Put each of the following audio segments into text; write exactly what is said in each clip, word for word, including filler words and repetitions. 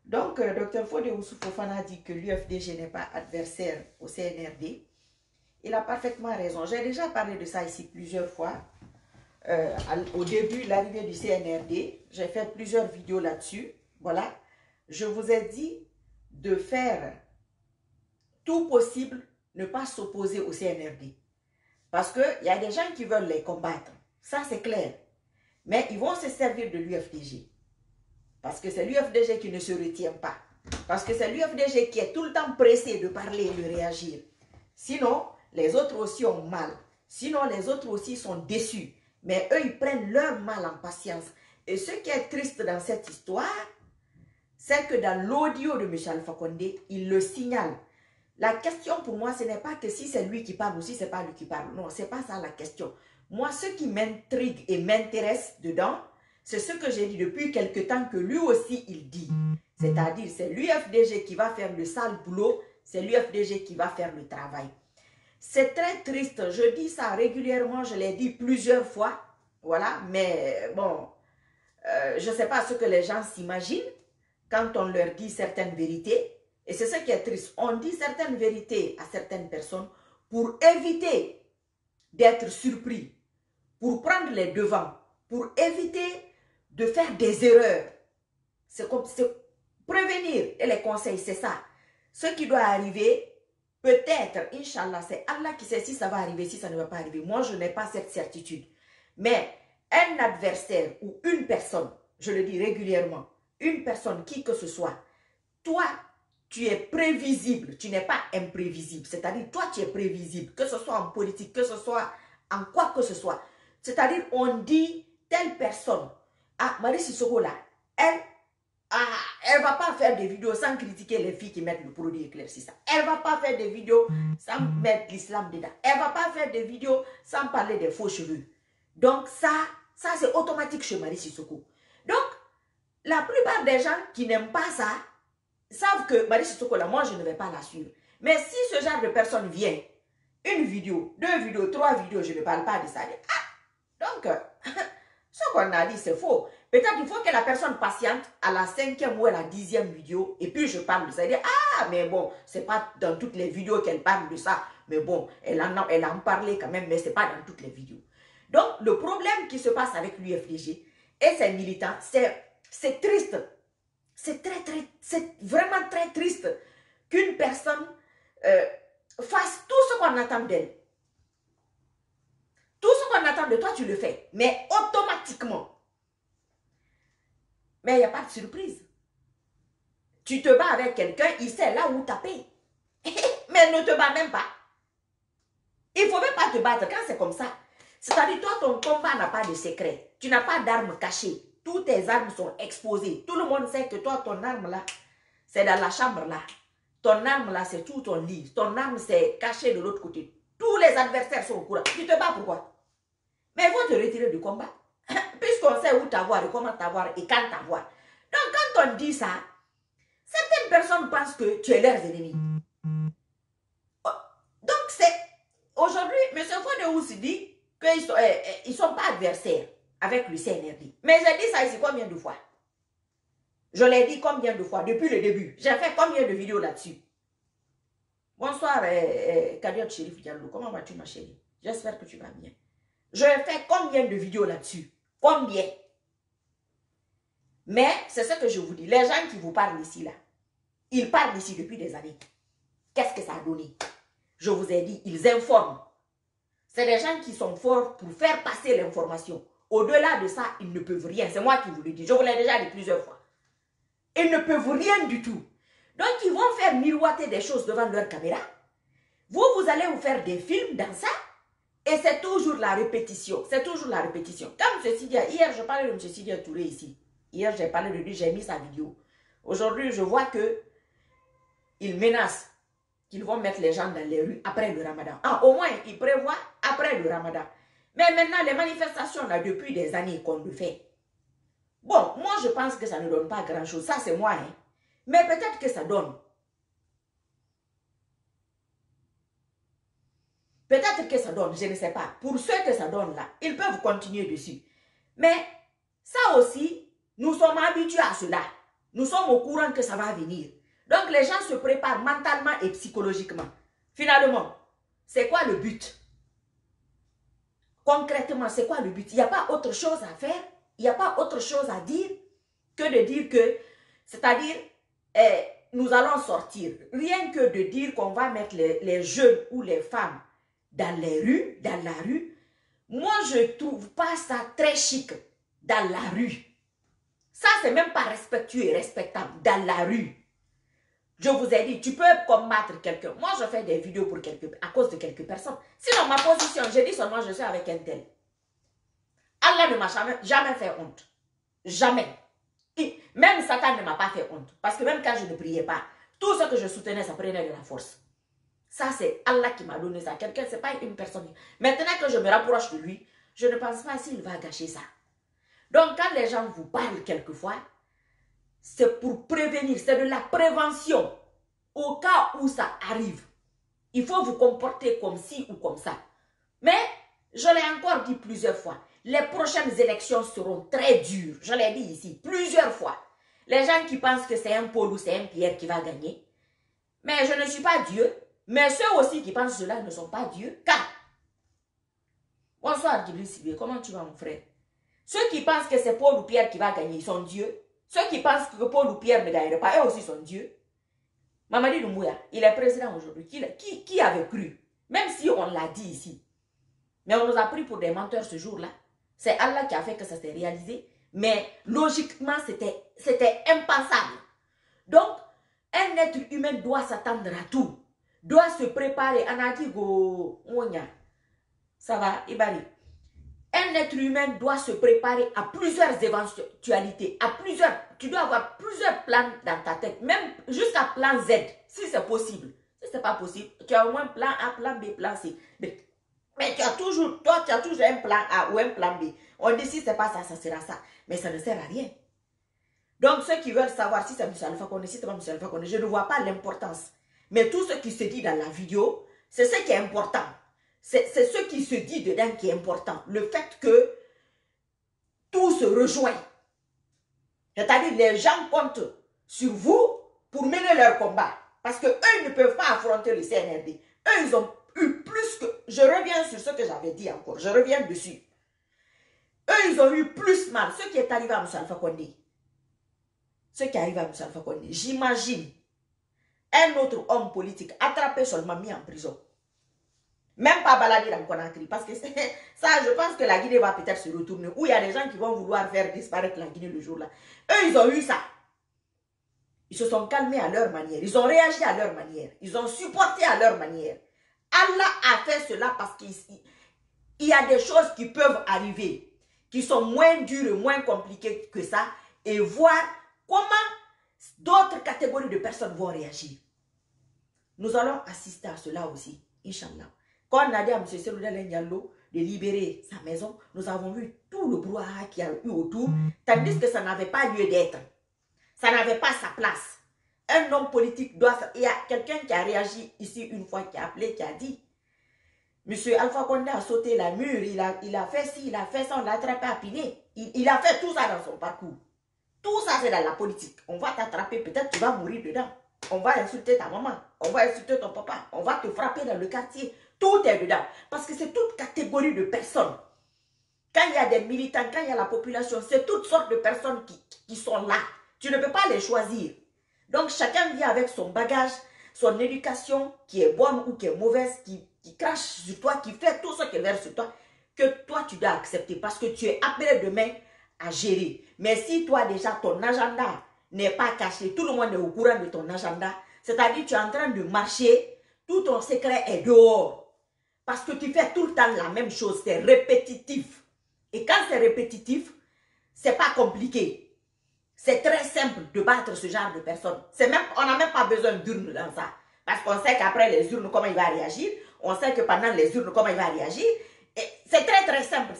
Donc, euh, Dr Fode Oussou Fofana dit que l'U F D G n'est pas adversaire au C N R D. Il a parfaitement raison. J'ai déjà parlé de ça ici plusieurs fois. Euh, au début, l'arrivée du C N R D, j'ai fait plusieurs vidéos là-dessus. Voilà. Je vous ai dit de faire tout possible, ne pas s'opposer au C N R D. Parce qu'il y a des gens qui veulent les combattre. Ça, c'est clair. Mais ils vont se servir de l'U F D G. Parce que c'est l'U F D G qui ne se retient pas. Parce que c'est l'U F D G qui est tout le temps pressé de parler et de réagir. Sinon, les autres aussi ont mal. Sinon, les autres aussi sont déçus. Mais eux, ils prennent leur mal en patience. Et ce qui est triste dans cette histoire, c'est que dans l'audio de M. Alpha Condé, il le signale. La question pour moi, ce n'est pas que si c'est lui qui parle ou si ce n'est pas lui qui parle. Non, ce n'est pas ça la question. Moi, ce qui m'intrigue et m'intéresse dedans, c'est ce que j'ai dit depuis quelque temps que lui aussi, il dit. C'est-à-dire, c'est l'U F D G qui va faire le sale boulot, c'est l'U F D G qui va faire le travail. C'est très triste, je dis ça régulièrement, je l'ai dit plusieurs fois, voilà, mais bon, euh, je ne sais pas ce que les gens s'imaginent quand on leur dit certaines vérités, et c'est ce qui est triste, on dit certaines vérités à certaines personnes pour éviter d'être surpris, pour prendre les devants, pour éviter de faire des erreurs. C'est comme prévenir, et les conseils, c'est ça. Ce qui doit arriver, peut-être, Inch'Allah, c'est Allah qui sait si ça va arriver, si ça ne va pas arriver. Moi, je n'ai pas cette certitude. Mais un adversaire ou une personne, je le dis régulièrement, une personne, qui que ce soit, toi, tu es prévisible, tu n'es pas imprévisible. C'est-à-dire, toi, tu es prévisible, que ce soit en politique, que ce soit en quoi que ce soit. C'est-à-dire, on dit, telle personne, ah, Marie Sissoko là, elle, ah, elle ne va pas faire des vidéos sans critiquer les filles qui mettent le produit éclaircissant. Elle ne va pas faire des vidéos sans mettre l'islam dedans. Elle ne va pas faire des vidéos sans parler des faux cheveux. Donc ça, ça c'est automatique chez Marie Sissoko. Donc, la plupart des gens qui n'aiment pas ça, savent que Marie Sissoko là, moi je ne vais pas la suivre. Mais si ce genre de personne vient, une vidéo, deux vidéos, trois vidéos, je ne parle pas de ça. Ah, donc, ce qu'on a dit c'est faux. Peut-être qu'il faut que la personne patiente à la cinquième ou à la dixième vidéo et puis je parle de ça. Elle dit, ah, mais bon, c'est pas dans toutes les vidéos qu'elle parle de ça. Mais bon, elle en a, elle en parlé quand même, mais c'est pas dans toutes les vidéos. Donc, le problème qui se passe avec l'U F D G et ses militants, c'est triste. C'est très, très, c'est vraiment très triste qu'une personne euh, fasse tout ce qu'on attend d'elle. Tout ce qu'on attend de toi, tu le fais. Mais automatiquement. Mais il n'y a pas de surprise. Tu te bats avec quelqu'un, il sait là où taper. Mais ne te bats même pas. Il ne faut même pas te battre quand c'est comme ça. C'est-à-dire, toi, ton combat n'a pas de secret. Tu n'as pas d'armes cachées. Toutes tes armes sont exposées. Tout le monde sait que toi, ton arme là, c'est dans la chambre là. Ton arme là, c'est tout ton lit. Ton arme, c'est caché de l'autre côté. Tous les adversaires sont au courant. Tu te bats pourquoi? Mais il faut te retirer du combat. Puisqu'on sait où t'avoir et comment t'avoir et quand t'avoir. Donc, quand on dit ça, certaines personnes pensent que tu es leurs ennemis. Donc, c'est... Aujourd'hui, M. Fode Oussou dit qu'ils ne sont, euh, sont pas adversaires avec le C N R D. Mais j'ai dit ça ici combien de fois? Je l'ai dit combien de fois depuis le début? J'ai fait combien de vidéos là-dessus? Bonsoir, euh, euh, Kadiot Chérif Diallo. Comment vas-tu, ma chérie? J'espère que tu vas bien. Je fais combien de vidéos là-dessus? Combien? Mais c'est ce que je vous dis. Les gens qui vous parlent ici, là, ils parlent ici depuis des années. Qu'est-ce que ça a donné? Je vous ai dit, ils informent. C'est des gens qui sont forts pour faire passer l'information. Au-delà de ça, ils ne peuvent rien. C'est moi qui vous le dis. Je vous l'ai déjà dit plusieurs fois. Ils ne peuvent rien du tout. Donc, ils vont faire miroiter des choses devant leur caméra. Vous, vous allez vous faire des films dans ça. Et c'est toujours la répétition. C'est toujours la répétition. Comme M. Sidia, hier, je parlais de M. Sidia Touré ici. Hier, j'ai parlé de lui, j'ai mis sa vidéo. Aujourd'hui, je vois que il menace qu'ils vont mettre les gens dans les rues après le ramadan. Ah, au moins, il prévoit après le ramadan. Mais maintenant, les manifestations, là, depuis des années qu'on le fait. Bon, moi, je pense que ça ne donne pas grand-chose. Ça, c'est moi, hein. Mais peut-être que ça donne. Peut-être que ça donne, je ne sais pas. Pour ceux que ça donne là, ils peuvent continuer dessus. Mais ça aussi, nous sommes habitués à cela. Nous sommes au courant que ça va venir. Donc, les gens se préparent mentalement et psychologiquement. Finalement, c'est quoi le but? Concrètement, c'est quoi le but? Il n'y a pas autre chose à faire. Il n'y a pas autre chose à dire que de dire que, c'est-à-dire, eh, nous allons sortir. Rien que de dire qu'on va mettre les, les jeunes ou les femmes dans les rues, dans la rue, moi, je ne trouve pas ça très chic dans la rue. Ça, c'est même pas respectueux et respectable dans la rue. Je vous ai dit, tu peux combattre quelqu'un. Moi, je fais des vidéos pour quelques, à cause de quelques personnes. Sinon, ma position, je dis seulement, je suis avec un tel. Allah ne m'a jamais, jamais fait honte. Jamais. Et même Satan ne m'a pas fait honte. Parce que même quand je ne priais pas, tout ce que je soutenais, ça prenait de la force. Ça, c'est Allah qui m'a donné ça. Quelqu'un, ce n'est pas une personne. Maintenant que je me rapproche de lui, je ne pense pas s'il va gâcher ça. Donc, quand les gens vous parlent quelquefois, c'est pour prévenir, c'est de la prévention. Au cas où ça arrive, il faut vous comporter comme ci ou comme ça. Mais, je l'ai encore dit plusieurs fois, les prochaines élections seront très dures. Je l'ai dit ici plusieurs fois. Les gens qui pensent que c'est un Paul ou c'est un Pierre qui va gagner. Mais je ne suis pas Dieu. Mais ceux aussi qui pensent cela ne sont pas Dieu. Car, bonsoir Djibril Sibé, comment tu vas mon frère? Ceux qui pensent que c'est Paul ou Pierre qui va gagner, ils sont Dieu. Ceux qui pensent que Paul ou Pierre ne gagneraient pas, eux aussi sont Dieu. Mamadi Doumbouya, il est président aujourd'hui. Qui, qui, qui avait cru? Même si on l'a dit ici. Mais on nous a pris pour des menteurs ce jour-là. C'est Allah qui a fait que ça s'est réalisé. Mais logiquement, c'était impensable. Donc, un être humain doit s'attendre à tout. Doit se préparer. Anatigo, ça va, Ibari. Un être humain doit se préparer à plusieurs éventualités, à plusieurs. Tu dois avoir plusieurs plans dans ta tête, même jusqu'à plan Z, si c'est possible. Si ce n'est pas possible, tu as au moins plan A, plan B, plan C. Mais, mais tu as toujours, toi, tu as toujours un plan A ou un plan B. On dit si ce n'est pas ça, ça sera ça. Mais ça ne sert à rien. Donc, ceux qui veulent savoir si c'est M. Alpha Condé, si ce n'est pas M. Alpha Condé, je ne vois pas l'importance. Mais tout ce qui se dit dans la vidéo, c'est ce qui est important. C'est ce qui se dit dedans qui est important. Le fait que tout se rejoint. C'est-à-dire les gens comptent sur vous pour mener leur combat. Parce qu'eux ne peuvent pas affronter le C N R D. Eux, ils ont eu plus que... Je reviens sur ce que j'avais dit encore. Je reviens dessus. Eux, ils ont eu plus mal. Ce qui est arrivé à M. Alpha Condé. Ce qui arrive à M. Alpha Condé. J'imagine un autre homme politique attrapé seulement mis en prison. Même pas baladé dans Conakry. Parce que ça, je pense que la Guinée va peut-être se retourner. Ou il y a des gens qui vont vouloir faire disparaître la Guinée le jour-là. Eux, ils ont eu ça. Ils se sont calmés à leur manière. Ils ont réagi à leur manière. Ils ont supporté à leur manière. Allah a fait cela parce qu'il y a des choses qui peuvent arriver, qui sont moins dures et moins compliquées que ça, et voir comment d'autres catégories de personnes vont réagir. Nous allons assister à cela aussi, Inch'Allah. Quand on a dit à M. Seloudel Ndiallo de libérer sa maison, nous avons vu tout le brouhaha qu'il y a eu autour, tandis que ça n'avait pas lieu d'être. Ça n'avait pas sa place. Un homme politique doit... Il y a quelqu'un qui a réagi ici une fois, qui a appelé, qui a dit, M. Alpha Condé a sauté la mur, il a, il a fait ci, il a fait ça, on l'a attrapé à Piné. Il, il a fait tout ça dans son parcours. Tout ça, c'est dans la politique. On va t'attraper, peut-être tu vas mourir dedans. On va insulter ta maman, on va insulter ton papa, on va te frapper dans le quartier. Tout est dedans. Parce que c'est toute catégorie de personnes. Quand il y a des militants, quand il y a la population, c'est toutes sortes de personnes qui, qui sont là. Tu ne peux pas les choisir. Donc chacun vient avec son bagage, son éducation qui est bonne ou qui est mauvaise, qui, qui crache sur toi, qui fait tout ce qui verse sur toi, que toi tu dois accepter parce que tu es appelé demain à gérer. Mais si toi déjà ton agenda n'est pas caché, tout le monde est au courant de ton agenda, c'est-à-dire tu es en train de marcher, tout ton secret est dehors. Parce que tu fais tout le temps la même chose, c'est répétitif. Et quand c'est répétitif, c'est pas compliqué. C'est très simple de battre ce genre de personnes. Même, on n'a même pas besoin d'urnes dans ça. Parce qu'on sait qu'après les urnes, comment il va réagir. On sait que pendant les urnes, comment il va réagir. C'est très très simple.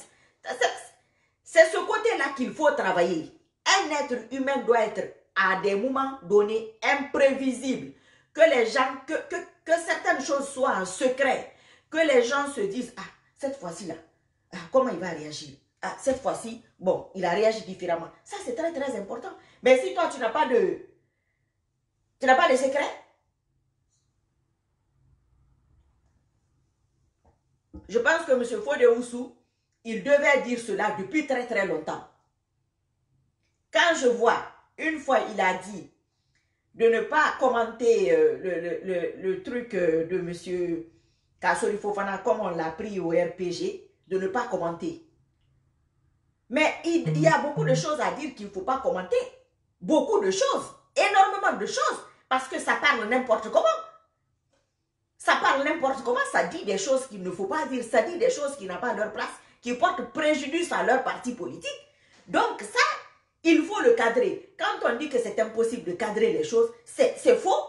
C'est ce côté-là qu'il faut travailler. Un être humain doit être à des moments donnés imprévisibles. Que les gens, que, que, que certaines choses soient en secret. Que les gens se disent, ah, cette fois-ci là, ah, comment il va réagir? Ah, cette fois-ci, bon, il a réagi différemment. Ça, c'est très, très important. Mais si toi, tu n'as pas de... Tu n'as pas de secret, je pense que M. Fode Oussou, il devait dire cela depuis très, très longtemps. Quand je vois, une fois, il a dit de ne pas commenter euh, le, le, le, le truc euh, de M. Kassori Fofana comme on l'a pris au R P G, de ne pas commenter. Mais il, il y a beaucoup de choses à dire qu'il ne faut pas commenter. Beaucoup de choses. Énormément de choses. Parce que ça parle n'importe comment. Ça parle n'importe comment. Ça dit des choses qu'il ne faut pas dire. Ça dit des choses qui n'ont pas leur place. Qui portent préjudice à leur parti politique. Donc ça, il faut le cadrer. Quand on dit que c'est impossible de cadrer les choses, c'est faux.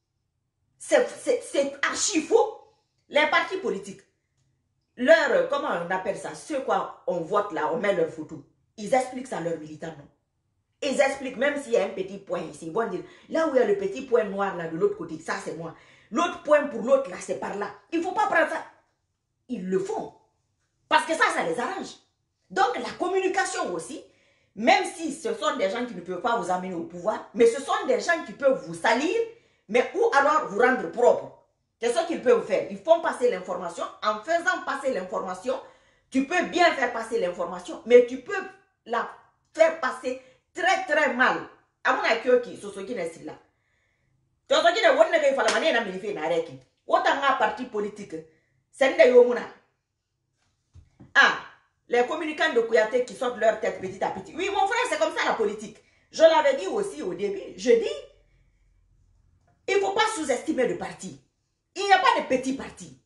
C'est archi faux. Les partis politiques, leur, comment on appelle ça, ceux quoi on vote là, on met leur photo, ils expliquent ça à leurs militants, non? Ils expliquent, même s'il y a un petit point ici, ils vont dire, là où il y a le petit point noir là de l'autre côté, ça c'est moi. L'autre point pour l'autre là, c'est par là. Il ne faut pas prendre ça. Ils le font. Parce que ça, ça les arrange. Donc la communication aussi, même si ce sont des gens qui ne peuvent pas vous amener au pouvoir, mais ce sont des gens qui peuvent vous salir, mais ou alors vous rendre propre. C'est ce qu'ils peuvent faire. Ils font passer l'information. En faisant passer l'information, tu peux bien faire passer l'information, mais tu peux la faire passer très très mal. À mon avis, qui sont ceux qui n'est là. Tu as dit que vous avez fait manifester na reki. Autant un parti politique, c'est une yomuna. Ah, les communicants de Kouyaté qui sortent leur tête petit à petit. Oui, mon frère, c'est comme ça la politique. Je l'avais dit aussi au début. Je dis, il ne faut pas sous-estimer le parti. Il n'y a pas de petits partis.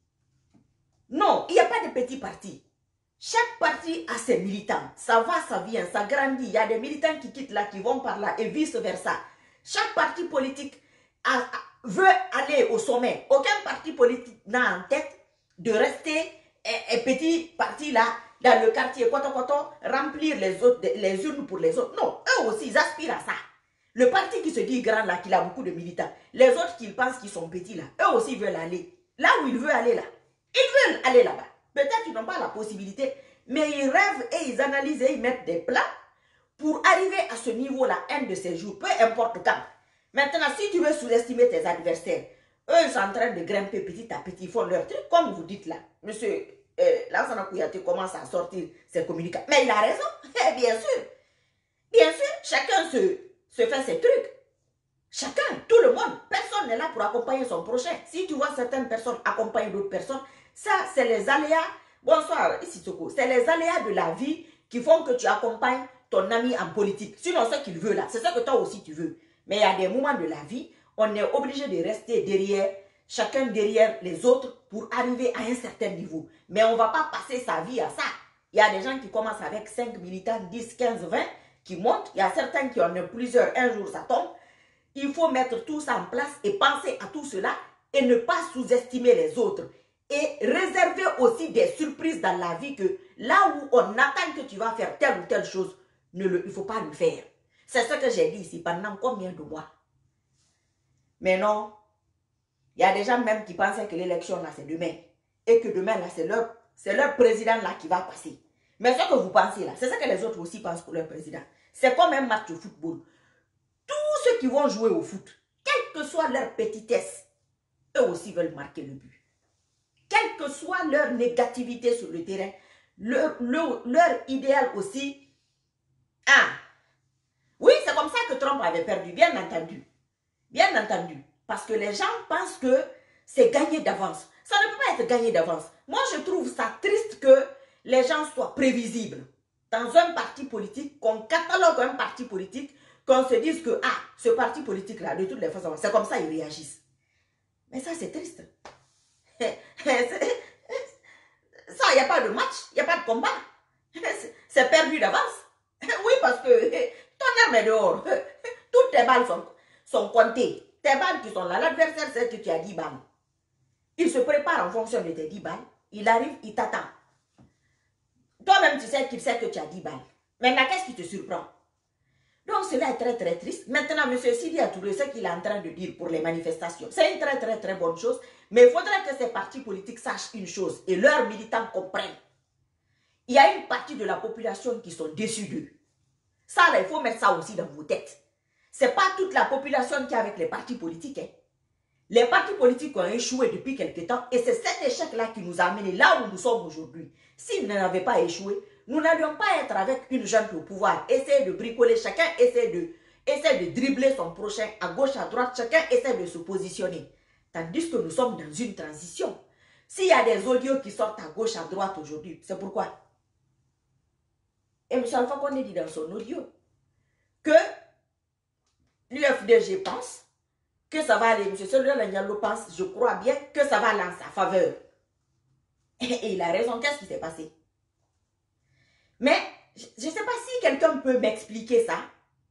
Non, il n'y a pas de petits partis. Chaque parti a ses militants. Ça va, ça vient, ça grandit. Il y a des militants qui quittent là, qui vont par là et vice-versa. Chaque parti politique a, a, veut aller au sommet. Aucun parti politique n'a en tête de rester un petit parti là, dans le quartier, koto, koto, remplir les, autres, les unes pour les autres. Non, eux aussi, ils aspirent à ça. Le parti qui se dit grand là, qui a beaucoup de militants, les autres qui pensent qu'ils sont petits là, eux aussi veulent aller. Là où ils veulent aller là, ils veulent aller là-bas. Peut-être qu'ils n'ont pas la possibilité, mais ils rêvent et ils analysent et ils mettent des plans pour arriver à ce niveau-là un de ces jours, peu importe quand. Maintenant, si tu veux sous-estimer tes adversaires, eux ils sont en train de grimper petit à petit, ils font leur truc, comme vous dites là. Monsieur euh, Lansana Kouyaté commence à sortir ses communicants. Mais il a raison, bien sûr. Bien sûr, chacun se... se fait ses trucs. Chacun, tout le monde, personne n'est là pour accompagner son prochain. Si tu vois certaines personnes accompagner d'autres personnes, ça c'est les aléas, bonsoir, ici Toko, c'est les aléas de la vie qui font que tu accompagnes ton ami en politique. Sinon ce qu'il veut là, c'est ce que toi aussi tu veux. Mais il y a des moments de la vie, on est obligé de rester derrière, chacun derrière les autres pour arriver à un certain niveau. Mais on ne va pas passer sa vie à ça. Il y a des gens qui commencent avec cinq militants, dix, quinze, vingt, qui montent. Il y a certains qui en ont plusieurs, un jour ça tombe. Il faut mettre tout ça en place et penser à tout cela et ne pas sous-estimer les autres. Et réserver aussi des surprises dans la vie que là où on attend que tu vas faire telle ou telle chose, ne le, il ne faut pas le faire. C'est ce que j'ai dit ici pendant combien de mois. Mais non, il y a des gens même qui pensaient que l'élection là c'est demain. Et que demain là c'est leur, c'est leur président là qui va passer. Mais ce que vous pensez là, c'est ce que les autres aussi pensent pour leur président. C'est comme un match de football. Tous ceux qui vont jouer au foot, quelle que soit leur petitesse, eux aussi veulent marquer le but. Quelle que soit leur négativité sur le terrain, leur, leur, leur idéal aussi. Ah, oui, c'est comme ça que Trump avait perdu, bien entendu. Bien entendu. Parce que les gens pensent que c'est gagné d'avance. Ça ne peut pas être gagné d'avance. Moi, je trouve ça triste que les gens soient prévisibles. Dans un parti politique, qu'on catalogue un parti politique, qu'on se dise que, ah, ce parti politique-là, de toutes les façons, c'est comme ça ils réagissent. Mais ça, c'est triste. Ça, il n'y a pas de match, il n'y a pas de combat. C'est perdu d'avance. Oui, parce que ton arme est dehors. Toutes tes balles sont, sont comptées. Tes balles qui sont là, l'adversaire sait que tu as dix balles. Il se prépare en fonction de tes dix balles. Il arrive, il t'attend. Toi-même, tu sais qu'il sait que tu as dix balles. Maintenant, qu'est-ce qui te surprend? Donc, cela est très, très triste. Maintenant, M. Sidi Touré, ce qu'il est en train de dire pour les manifestations, c'est une très, très, très bonne chose. Mais il faudrait que ces partis politiques sachent une chose et leurs militants comprennent. il y a une partie de la population qui sont déçus d'eux. Ça, là, il faut mettre ça aussi dans vos têtes. Ce n'est pas toute la population qui est avec les partis politiques. Hein. Les partis politiques ont échoué depuis quelque temps et c'est cet échec-là qui nous a amenés là où nous sommes aujourd'hui. S'ils n'avaient pas échoué, nous n'allions pas être avec une junte au pouvoir, essayer de bricoler, chacun essaie de, essaie de dribbler son prochain à gauche, à droite, chacun essaie de se positionner. Tandis que nous sommes dans une transition. S'il y a des audios qui sortent à gauche, à droite aujourd'hui, c'est pourquoi? Et M. Alpha Condé dit dans son audio que l'U F D G pense que ça va aller, M. Soldat Diallo pense, je crois bien, que ça va aller en sa faveur. Et il a raison, qu'est-ce qui s'est passé? Mais, je ne sais pas si quelqu'un peut m'expliquer ça.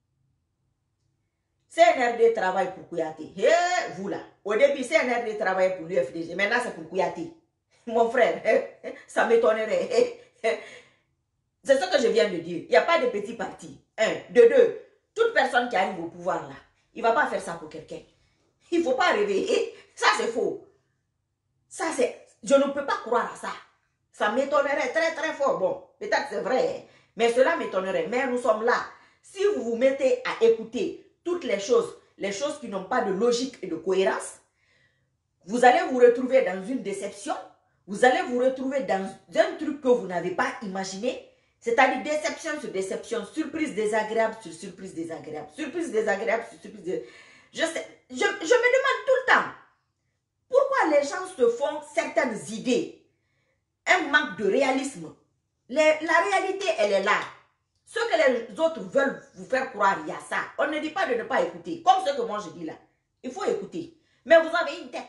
C N R D travaille pour Kouyaté. Hey, vous là, au début, C N R D travaillait pour l'U F D G, maintenant c'est pour Kouyaté. Mon frère, ça m'étonnerait. C'est ce que je viens de dire. Il n'y a pas de petits partis. Un. De deux, toute personne qui arrive au pouvoir là, il ne va pas faire ça pour quelqu'un. Il ne faut pas rêver. Ça, c'est faux. Ça, c'est... Je ne peux pas croire à ça. Ça m'étonnerait très, très fort. Bon, peut-être c'est vrai, mais cela m'étonnerait. Mais nous sommes là. Si vous vous mettez à écouter toutes les choses, les choses qui n'ont pas de logique et de cohérence, vous allez vous retrouver dans une déception. Vous allez vous retrouver dans un truc que vous n'avez pas imaginé. C'est-à-dire déception sur déception, surprise désagréable sur surprise désagréable, surprise désagréable sur surprise désagréable. Je, sais, je, je me demande tout le temps, pourquoi les gens se font certaines idées, un manque de réalisme. Les, la réalité, elle est là. Ce que les autres veulent vous faire croire, il y a ça. On ne dit pas de ne pas écouter, comme ce que moi je dis là. Il faut écouter. Mais vous avez une tête.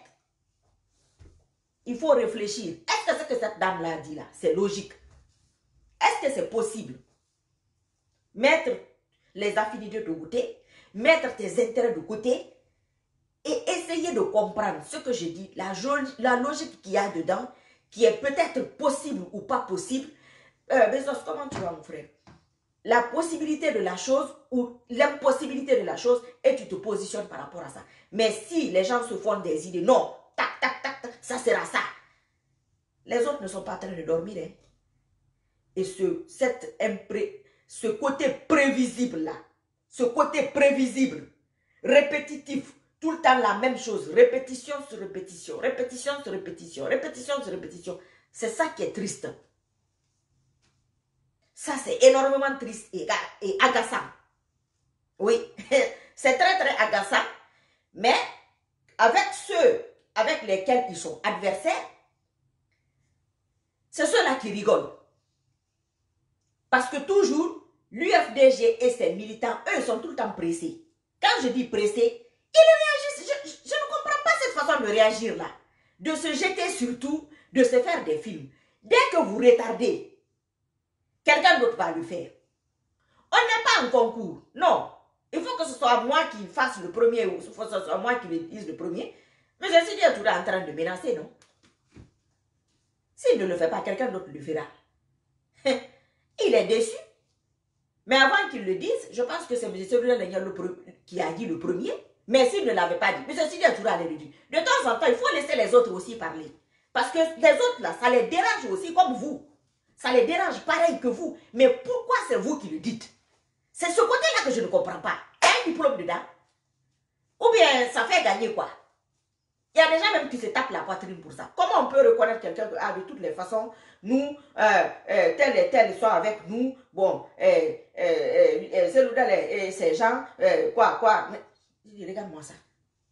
Il faut réfléchir. Est-ce que ce que cette dame-là dit là, c'est logique? Est-ce que c'est possible? Mettre les affinités de côté, mettre tes intérêts de côté et essayer de comprendre ce que je dis, la, la logique qu'il y a dedans, qui est peut-être possible ou pas possible. Euh, Bezos, comment tu vas, mon frère? La possibilité de la chose ou l'impossibilité de la chose et tu te positionnes par rapport à ça. Mais si les gens se font des idées, non, tac, tac, tac, tac, ça sera ça. Les autres ne sont pas en train de dormir, hein. Et ce, cette impré, ce côté prévisible-là, ce côté prévisible, répétitif, tout le temps la même chose, répétition sur répétition, répétition sur répétition, répétition sur répétition, c'est ça qui est triste. Ça, c'est énormément triste et, et agaçant. Oui, c'est très, très agaçant, mais avec ceux avec lesquels ils sont adversaires, c'est ceux-là qui rigolent. Parce que toujours, l'U F D G et ses militants, eux, sont tout le temps pressés. Quand je dis pressés, ils réagissent. Je, je, je ne comprends pas cette façon de réagir là. De se jeter sur tout, de se faire des films. Dès que vous retardez, quelqu'un d'autre va le faire. On n'est pas en concours. Non. Il faut que ce soit moi qui fasse le premier ou il faut que ce soit moi qui le dise le premier. Mais je suis toujours en train de menacer, non? S'il ne le fait pas, quelqu'un d'autre le fera. Il est déçu. Mais avant qu'il le dise, je pense que c'est M. Soldat qui a dit le premier. Mais s'il ne l'avait pas dit, M. Sidi Toura allait le dire. De temps en temps, il faut laisser les autres aussi parler. Parce que les autres, là, ça les dérange aussi comme vous. Ça les dérange pareil que vous. Mais pourquoi c'est vous qui le dites? C'est ce côté-là que je ne comprends pas. Il y a un diplôme dedans. Ou bien ça fait gagner quoi? Il y a des gens même qui se tapent la poitrine pour ça. Comment on peut reconnaître quelqu'un que, ah, de toutes les façons, nous, euh, euh, tel et tel soit avec nous, bon, euh, euh, euh, euh, ces gens, euh, quoi, quoi. Mais, regarde-moi ça.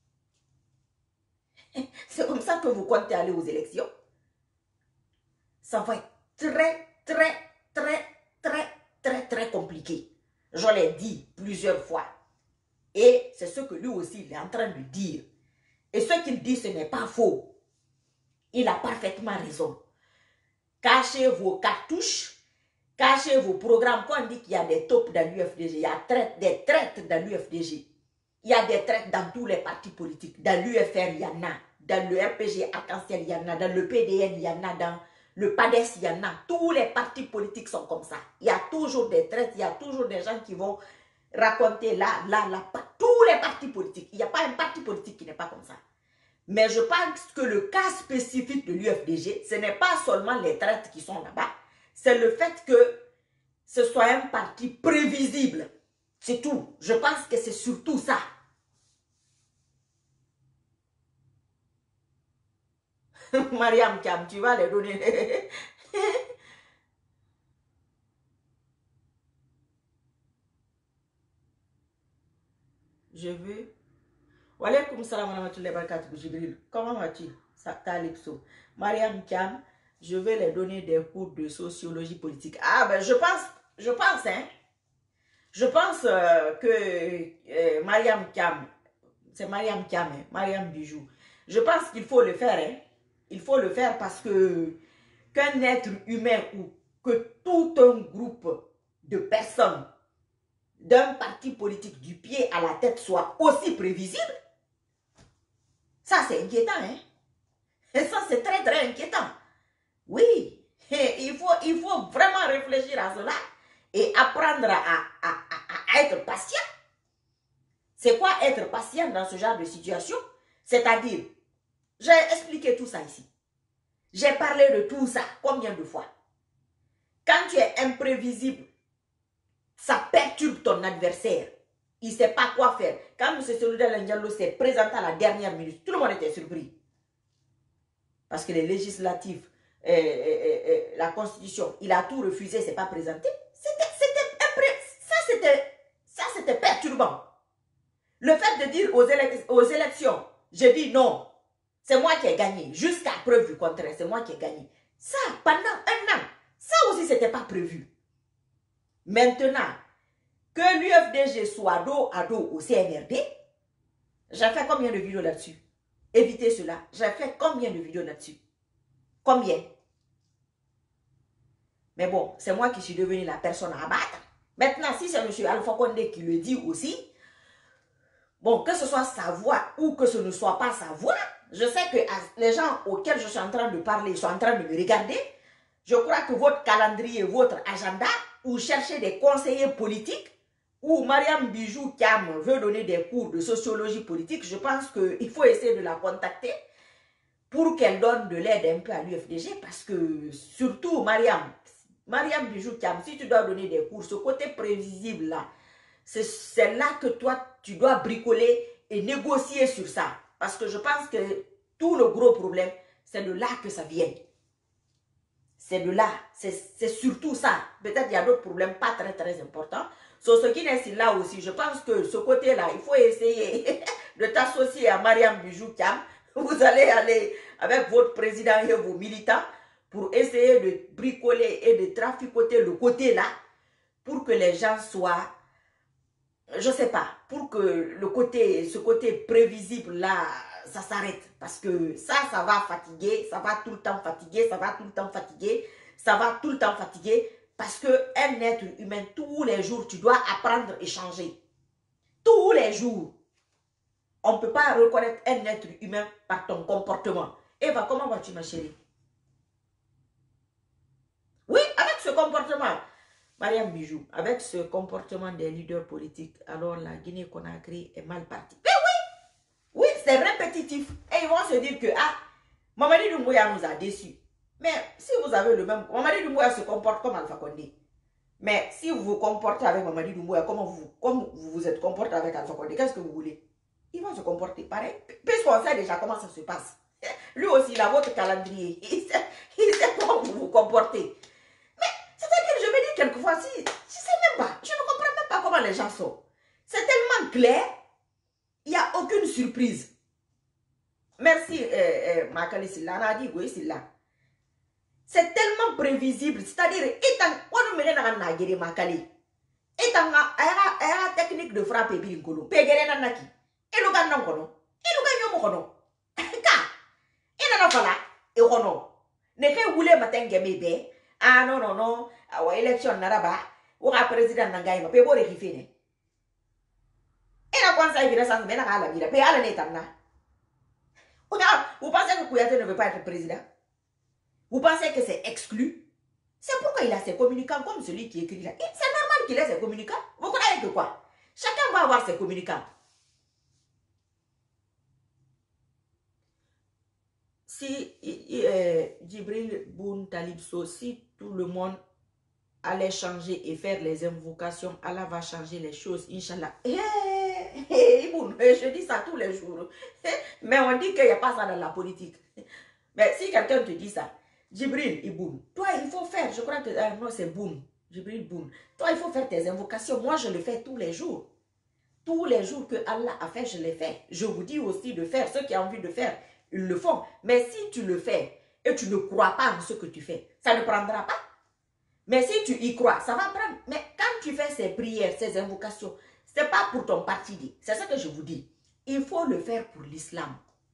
C'est comme ça que vous comptez aller aux élections. Ça va être très, très, très, très, très, très compliqué. Je l'ai dit plusieurs fois. Et c'est ce que lui aussi, il est en train de dire. Et ce qu'il dit, ce n'est pas faux. Il a parfaitement raison. Cachez vos cartouches, cachez vos programmes. Quand on dit qu'il y a des taupes dans l'U F D G, il y a des traîtres dans l'U F D G. Il y a des traîtres dans tous les partis politiques. Dans l'U F R, il y en a. Dans le R P G Arc-en-Ciel, il y en a. Dans le P D N, il y en a. Dans le P A D E S, il y en a. Tous les partis politiques sont comme ça. Il y a toujours des traîtres, il y a toujours des gens qui vont raconter là, là, là. Tous les partis politiques. Il n'y a pas un parti politique qui n'est pas comme ça. Mais je pense que le cas spécifique de l'U F D G, ce n'est pas seulement les traîtres qui sont là-bas. c'est le fait que ce soit un parti prévisible. C'est tout. Je pense que c'est surtout ça. Mariam Kam, tu vas les donner. Je veux. Wa alaykoum salam wa rahmatullahi wa barakatuh, Jibril. Comment vas-tu? Talipso. Mariam Kam, je vais les donner des cours de sociologie politique. Ah ben je pense, je pense, hein. Je pense euh, que euh, Mariam Kam, c'est Mariam Kam, hein, Mariam Bijou. Je pense qu'il faut le faire, hein. Il faut le faire parce que qu'un être humain ou que tout un groupe de personnes d'un parti politique du pied à la tête soit aussi prévisible, ça c'est inquiétant, hein. Et ça c'est très très inquiétant. Oui, et il faut, il faut vraiment réfléchir à cela et apprendre à, à, à, à être patient. C'est quoi être patient dans ce genre de situation? C'est-à-dire, j'ai expliqué tout ça ici. J'ai parlé de tout ça combien de fois? Quand tu es imprévisible, ça perturbe ton adversaire. Il ne sait pas quoi faire. Quand M. Selouda Ndiallo s'est présenté à la dernière minute, tout le monde était surpris. Parce que les législatives, euh, euh, euh, la Constitution, il a tout refusé, il ne s'est pas présenté. Ça, c'était perturbant. Le fait de dire aux, élec aux élections, je dis non, c'est moi qui ai gagné. Jusqu'à preuve du contraire, c'est moi qui ai gagné. Ça, pendant un an, ça aussi, ce n'était pas prévu. Maintenant, que l'U F D G soit dos à dos au C N R D, j'ai fait combien de vidéos là-dessus? Évitez cela. J'ai fait combien de vidéos là-dessus? Combien? Mais bon, c'est moi qui suis devenue la personne à abattre. Maintenant, si c'est M. Alpha Condé qui le dit aussi, bon, que ce soit sa voix ou que ce ne soit pas sa voix, je sais que les gens auxquels je suis en train de parler sont en train de me regarder. Je crois que votre calendrier, votre agenda, ou cherchez des conseillers politiques, ou Mariam Bijou Kam veut donner des cours de sociologie politique, je pense qu'il faut essayer de la contacter pour qu'elle donne de l'aide un peu à l'U F D G, parce que surtout Mariam, Mariam Bijou Kam, si tu dois donner des cours, ce côté prévisible là, c'est là que toi, tu dois bricoler et négocier sur ça. Parce que je pense que tout le gros problème, c'est de là que ça vient. C'est de là, c'est surtout ça. Peut-être qu'il y a d'autres problèmes pas très très importants. Sur ce qui est là aussi, je pense que ce côté-là, il faut essayer de t'associer à Mariam Bijou Kam. Vous allez aller avec votre président et vos militants pour essayer de bricoler et de traficoter le côté-là pour que les gens soient, je ne sais pas, pour que le côté, ce côté prévisible-là, ça s'arrête. Parce que ça, ça va fatiguer, ça va tout le temps fatiguer, ça va tout le temps fatiguer, ça va tout le temps fatiguer. Parce qu'un être humain, tous les jours, tu dois apprendre et changer. Tous les jours. On ne peut pas reconnaître un être humain par ton comportement. Eva, comment vas-tu, ma chérie? Oui, avec ce comportement, Mariam Bijou, avec ce comportement des leaders politiques, alors la Guinée-Conakry est mal partie. Mais oui, oui, c'est répétitif. Et ils vont se dire que, ah, Mamadi Doumbouya nous a déçus. Mais si vous avez le même... Mamadi Doumbouya se comporte comme Alpha Condé. Mais si vous vous comportez avec Mamadi Doumbouya comme vous, comme vous vous êtes comporté avec Alpha Condé, qu'est-ce que vous voulez? Ils vont se comporter pareil. Puisqu'on sait déjà comment ça se passe. Lui aussi, il a votre calendrier. Il sait, il sait comment vous vous comportez. Mais, c'est-à-dire, je me dis quelquefois, si, je ne sais même pas, je ne comprends même pas comment les gens sont. C'est tellement clair, il n'y a aucune surprise. Merci, euh, euh, Makali Silla, on a dit, oui, Silla. C'est tellement prévisible, c'est-à-dire, étant, on ne me l'a pas dit, Makali. Étant, il y a la technique de frappe et binkolo. Pégéré nanaki. Et le gars non kono. Et le gars non kono. Ka. Et non fala. Et kono. Ne ke wule matin gemebe. Ah non non non. Awa élection naraba. Ou a président nangaï ma. Pe bo réfé ne. Et la kwanza il vient sans mais na ala vira. Pe ala ne tamna. Vous pensez que Kouyaté ne veut pas être président? Vous pensez que c'est exclu? C'est pourquoi il a ses communicants comme celui qui écrit là. C'est normal qu'il ait ses communicants. Vous croyez que quoi? Chacun va avoir ses communicants. Si euh, Djibril Boun Talibso, si tout le monde allez changer et faire les invocations, Allah va changer les choses, Inch'Allah. Eh, eh, je dis ça tous les jours. Mais on dit qu'il n'y a pas ça dans la politique. Mais si quelqu'un te dit ça, Djibril Iboun, toi il faut faire, je crois que, ah, non c'est Boun, Djibril Boun, toi il faut faire tes invocations, moi je le fais tous les jours. Tous les jours que Allah a fait, je les fais. Je vous dis aussi de faire, ceux qui ont envie de faire, ils le font. Mais si tu le fais et tu ne crois pas en ce que tu fais, ça ne prendra pas. Mais si tu y crois, ça va prendre. Mais quand tu fais ces prières, ces invocations, ce n'est pas pour ton parti. C'est ça que je vous dis. Il faut le faire pour l'islam.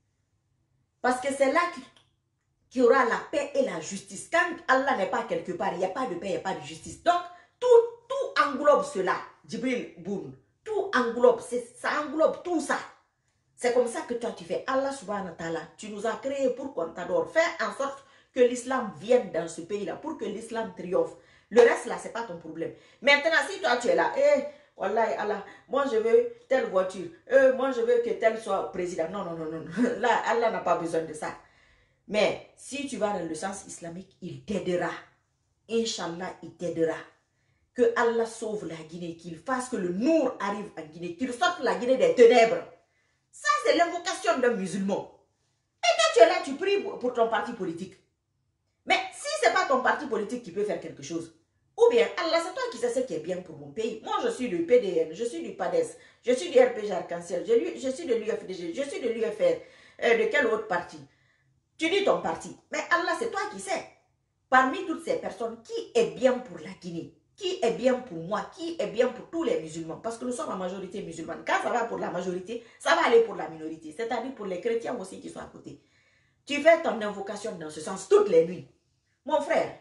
Parce que c'est là qu'il y aura la paix et la justice. Quand Allah n'est pas quelque part, il n'y a pas de paix, il n'y a pas de justice. Donc, tout, tout englobe cela. Djibril Boun, tout englobe, ça englobe tout ça. C'est comme ça que toi tu fais. Allah subhanahu wa ta'ala, tu nous as créés pour qu'on t'adore. Fais en sorte que l'islam vienne dans ce pays-là, pour que l'islam triomphe. Le reste là, ce n'est pas ton problème. Maintenant, si toi tu es là, eh, Wallahi Allah, moi je veux telle voiture, eh, moi je veux que tel soit président. Non, non, non, non. Là, Allah n'a pas besoin de ça. Mais si tu vas dans le sens islamique, il t'aidera. Inch'Allah, il t'aidera. Que Allah sauve la Guinée, qu'il fasse que le Nour arrive en Guinée, qu'il sorte la Guinée des ténèbres. Ça, c'est l'invocation d'un musulman. Et quand tu es là, tu pries pour ton parti politique. Mais si ce n'est pas ton parti politique qui peut faire quelque chose, ou bien, Allah, c'est toi qui sais ce qui est bien pour mon pays. Moi, je suis du P D N, je suis du P A D E S, je suis du R P G Arc-en-Ciel, je, je suis de l'U F D G, je suis de l'U F R. Euh, de quel autre parti? Tu dis ton parti. Mais Allah, c'est toi qui sais. Parmi toutes ces personnes, qui est bien pour la Guinée? Qui est bien pour moi? Qui est bien pour tous les musulmans? Parce que nous sommes la majorité musulmane. Quand ça va pour la majorité, ça va aller pour la minorité. C'est-à-dire pour les chrétiens aussi qui sont à côté. Tu fais ton invocation dans ce sens toutes les nuits. Mon frère,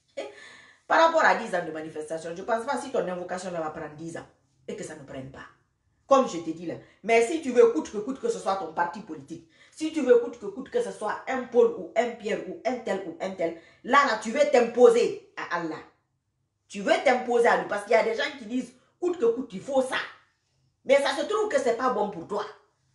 par rapport à dix ans de manifestation, je ne pense pas si ton invocation va prendre dix ans et que ça ne prenne pas. Comme je te dis là. Mais si tu veux coûte que coûte que ce soit ton parti politique, si tu veux coûte que coûte que ce soit un Paul ou un Pierre ou un tel ou un tel, là, là tu veux t'imposer à Allah. Tu veux t'imposer à lui parce qu'il y a des gens qui disent coûte que coûte, il faut ça. Mais ça se trouve que ce n'est pas bon pour toi.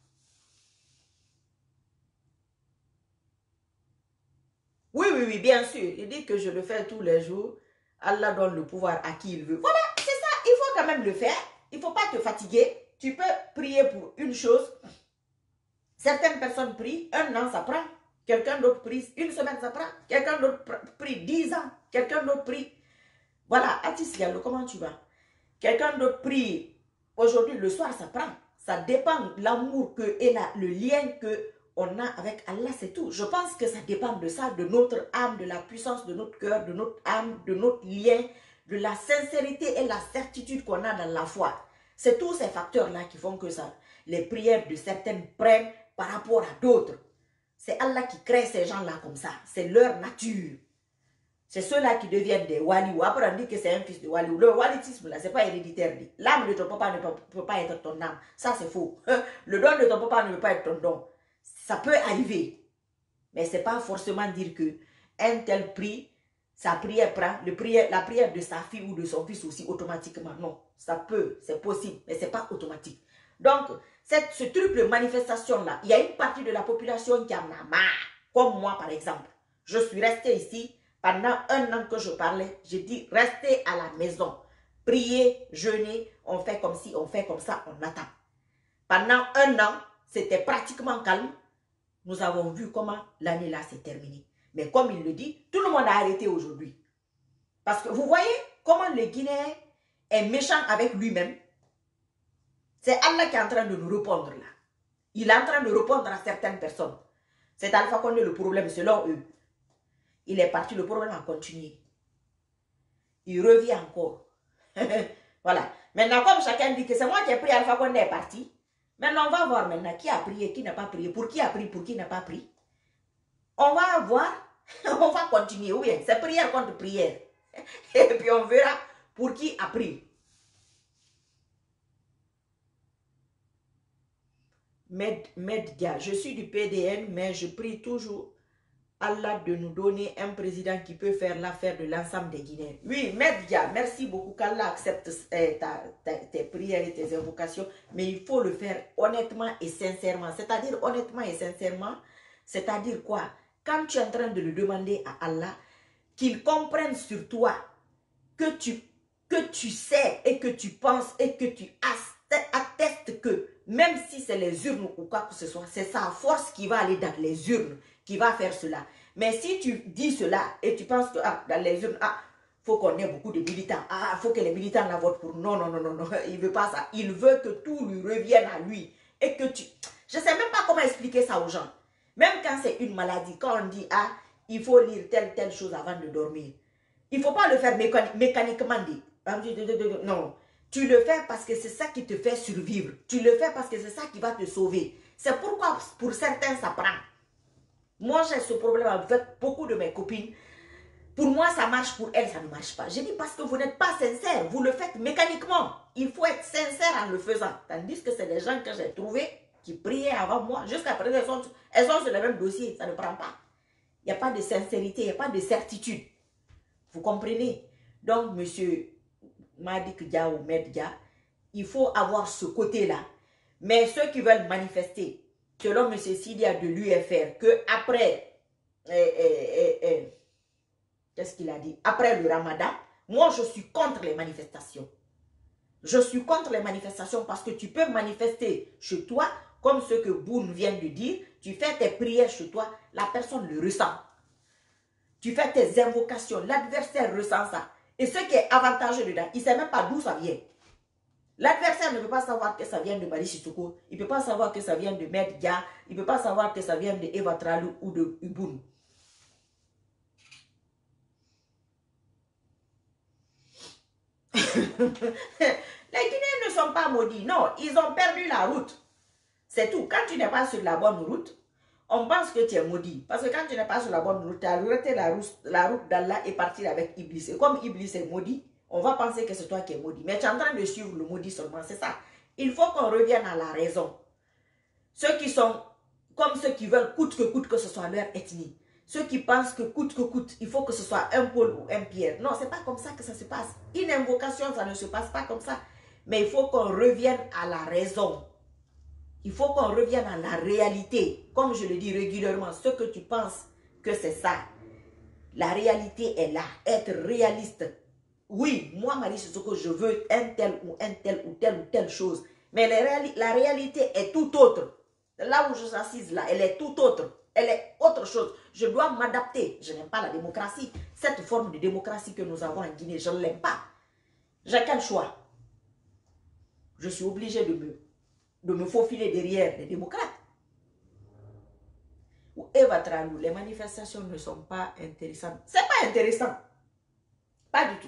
Oui, oui, oui, bien sûr. Il dit que je le fais tous les jours. Allah donne le pouvoir à qui il veut. Voilà, c'est ça. Il faut quand même le faire. Il ne faut pas te fatiguer. Tu peux prier pour une chose. Certaines personnes prient, un an ça prend. Quelqu'un d'autre prie, une semaine ça prend. Quelqu'un d'autre prie dix ans. Quelqu'un d'autre prie. Voilà, Atis Diallo, comment tu vas? Quelqu'un d'autre prie aujourd'hui, le soir ça prend. Ça dépend l'amour que et la, le lien que on a avec Allah, c'est tout. Je pense que ça dépend de ça, de notre âme, de la puissance de notre cœur, de notre âme, de notre lien, de la sincérité et la certitude qu'on a dans la foi. C'est tous ces facteurs-là qui font que ça, les prières de certaines prennent par rapport à d'autres. C'est Allah qui crée ces gens-là comme ça. C'est leur nature. C'est ceux-là qui deviennent des waliou. Après, on dit que c'est un fils de waliou. Le walitisme, là, ce n'est pas héréditaire. L'âme de ton papa ne peut, peut pas être ton âme. Ça, c'est faux. Le don de ton papa ne peut pas être ton don. Ça peut arriver. Mais ce n'est pas forcément dire que un tel prie, sa prière prend, le prière, la prière de sa fille ou de son fils aussi automatiquement. Non, ça peut, c'est possible, mais ce n'est pas automatique. Donc, cette, ce truc de manifestation-là, il y a une partie de la population qui en a marre. Comme moi, par exemple. Je suis restée ici pendant un an que je parlais. J'ai dit, restez à la maison. Priez, jeûnez, on fait comme ci, on fait comme ça, on attend. Pendant un an, c'était pratiquement calme. Nous avons vu comment l'année là s'est terminée. Mais comme il le dit, tout le monde a arrêté aujourd'hui. Parce que vous voyez comment le Guinéen est méchant avec lui-même. C'est Allah qui est en train de nous répondre là. Il est en train de répondre à certaines personnes. C'est Alpha Condé le problème selon eux. Il est parti, le problème a continué. Il revient encore. Voilà. Maintenant, comme chacun dit que c'est moi qui ai pris, Alpha Condé est parti. Maintenant, on va voir maintenant qui a prié, qui n'a pas prié, pour qui a prié, pour qui n'a pas prié. On va voir, on va continuer, ou bien, c'est prière contre prière. Et puis on verra pour qui a prié. Med, Meddia, je suis du P D N, mais je prie toujours Allah de nous donner un président qui peut faire l'affaire de l'ensemble des Guinéens. Oui, Meddia, merci beaucoup qu'Allah accepte eh, ta, ta, tes prières et tes invocations, mais il faut le faire honnêtement et sincèrement. C'est-à-dire honnêtement et sincèrement, c'est-à-dire quoi? Quand tu es en train de le demander à Allah, qu'il comprenne sur toi que tu, que tu sais et que tu penses et que tu attestes que même si c'est les urnes ou quoi que ce soit, c'est sa force qui va aller dans les urnes, qui va faire cela. Mais si tu dis cela et tu penses que ah, dans les urnes, ah, faut qu'on ait beaucoup de militants. Ah, il faut que les militants la votent pour. Non, non, non, non, non. Il ne veut pas ça. Il veut que tout lui revienne à lui. Et que tu... Je ne sais même pas comment expliquer ça aux gens. Même quand c'est une maladie, quand on dit, ah, il faut lire telle, telle chose avant de dormir. Il ne faut pas le faire mécaniquement. Non. Tu le fais parce que c'est ça qui te fait survivre. Tu le fais parce que c'est ça qui va te sauver. C'est pourquoi pour certains, ça prend. Moi, j'ai ce problème avec beaucoup de mes copines. Pour moi, ça marche, pour elles, ça ne marche pas. Je dis parce que vous n'êtes pas sincère. Vous le faites mécaniquement. Il faut être sincère en le faisant. Tandis que c'est des gens que j'ai trouvés qui priaient avant moi. Jusqu'à présent, elles sont, elles sont sur le même dossier. Ça ne prend pas. Il n'y a pas de sincérité, il n'y a pas de certitude. Vous comprenez? Donc, monsieur Madick Dia ou Medja, il faut avoir ce côté-là. Mais ceux qui veulent manifester, selon monsieur Sidia de l'U F R, que après, eh, eh, eh, eh, qu'est-ce qu'il a dit? Après le ramadan, moi je suis contre les manifestations. Je suis contre les manifestations parce que tu peux manifester chez toi, comme ce que Boun vient de dire, tu fais tes prières chez toi, la personne le ressent. Tu fais tes invocations, l'adversaire ressent ça. Et ce qui est avantageux dedans, il ne sait même pas d'où ça vient. L'adversaire ne peut pas savoir que ça vient de Bari Sissoko, il ne peut pas savoir que ça vient de Medja, il ne peut pas savoir que ça vient de Eva Tralou ou de Boun. Les Guinéens ne sont pas maudits, non, ils ont perdu la route. C'est tout. Quand tu n'es pas sur la bonne route, on pense que tu es maudit. Parce que quand tu n'es pas sur la bonne route, tu as arrêté la route, la route d'Allah et partir avec Iblis. Et comme Iblis est maudit, on va penser que c'est toi qui es maudit. Mais tu es en train de suivre le maudit seulement, c'est ça. Il faut qu'on revienne à la raison. Ceux qui sont comme ceux qui veulent coûte que coûte que ce soit leur ethnie. Ceux qui pensent que coûte que coûte, il faut que ce soit un Paul ou un Pierre. Non, c'est pas comme ça que ça se passe. Une invocation, ça ne se passe pas comme ça. Mais il faut qu'on revienne à la raison. Il faut qu'on revienne à la réalité. Comme je le dis régulièrement, ce que tu penses que c'est ça, la réalité est là. Être réaliste. Oui, moi, Marie Sissoko, je veux un tel ou un tel ou telle ou telle chose. Mais la, réali la réalité est tout autre. Là où je suis assise là, elle est tout autre. Elle est autre chose. Je dois m'adapter. Je n'aime pas la démocratie. Cette forme de démocratie que nous avons en Guinée, je ne l'aime pas. J'ai quel choix? Je suis obligée de me, de me faufiler derrière les démocrates. Ou Eva Tralou, les manifestations ne sont pas intéressantes. Ce n'est pas intéressant. Pas du tout.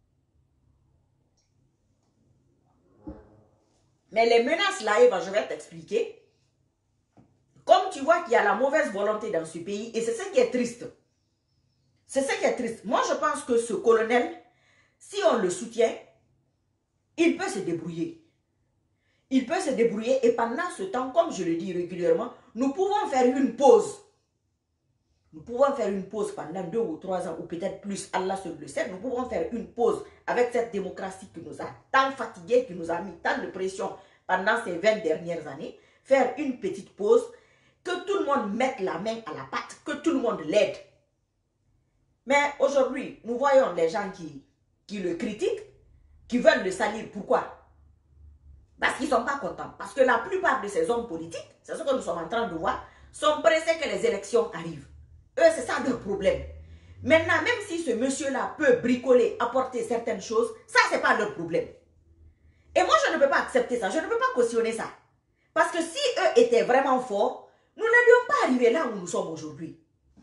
Mais les menaces là, Eva, je vais t'expliquer. Comme tu vois qu'il y a la mauvaise volonté dans ce pays, et c'est ce qui est triste. C'est ce qui est triste. Moi, je pense que ce colonel, si on le soutient, il peut se débrouiller. Il peut se débrouiller et pendant ce temps, comme je le dis régulièrement, nous pouvons faire une pause. Nous pouvons faire une pause pendant deux ou trois ans, ou peut-être plus, Allah seul le sait. Nous pouvons faire une pause avec cette démocratie qui nous a tant fatigués, qui nous a mis tant de pression pendant ces vingt dernières années. Faire une petite pause, que tout le monde mette la main à la pâte, que tout le monde l'aide. Mais aujourd'hui, nous voyons les gens qui, qui le critiquent, qui veulent le salir. Pourquoi? Parce qu'ils ne sont pas contents. Parce que la plupart de ces hommes politiques, c'est ce que nous sommes en train de voir, sont pressés que les élections arrivent. Eux, c'est ça leur problème. Maintenant, même si ce monsieur-là peut bricoler, apporter certaines choses, ça, ce n'est pas leur problème. Et moi, je ne peux pas accepter ça. Je ne peux pas cautionner ça. Parce que si eux étaient vraiment forts, nous n'allions pas arriver là où nous sommes aujourd'hui.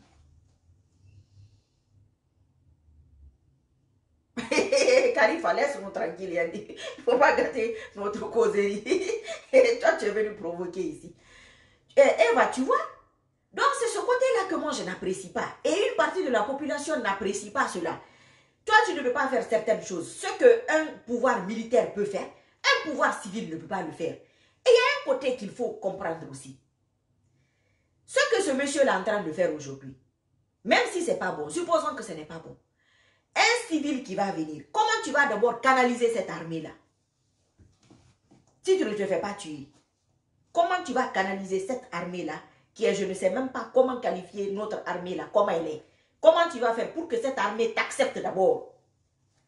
Khalifa, laisse-nous tranquille. Il ne faut pas gâter notre causerie. Toi, tu es venu provoquer ici. Et Eva, tu vois? Donc, c'est ce côté-là que moi, je n'apprécie pas. Et une partie de la population n'apprécie pas cela. Toi, tu ne peux pas faire certaines choses. Ce qu'un pouvoir militaire peut faire, un pouvoir civil ne peut pas le faire. Et il y a un côté qu'il faut comprendre aussi. Ce que ce monsieur-là est en train de faire aujourd'hui, même si ce n'est pas bon, supposons que ce n'est pas bon, un civil qui va venir, comment tu vas d'abord canaliser cette armée-là? Si tu ne te fais pas tuer, comment tu vas canaliser cette armée-là, qui est, je ne sais même pas comment qualifier notre armée-là, comment elle est. Comment tu vas faire pour que cette armée t'accepte d'abord?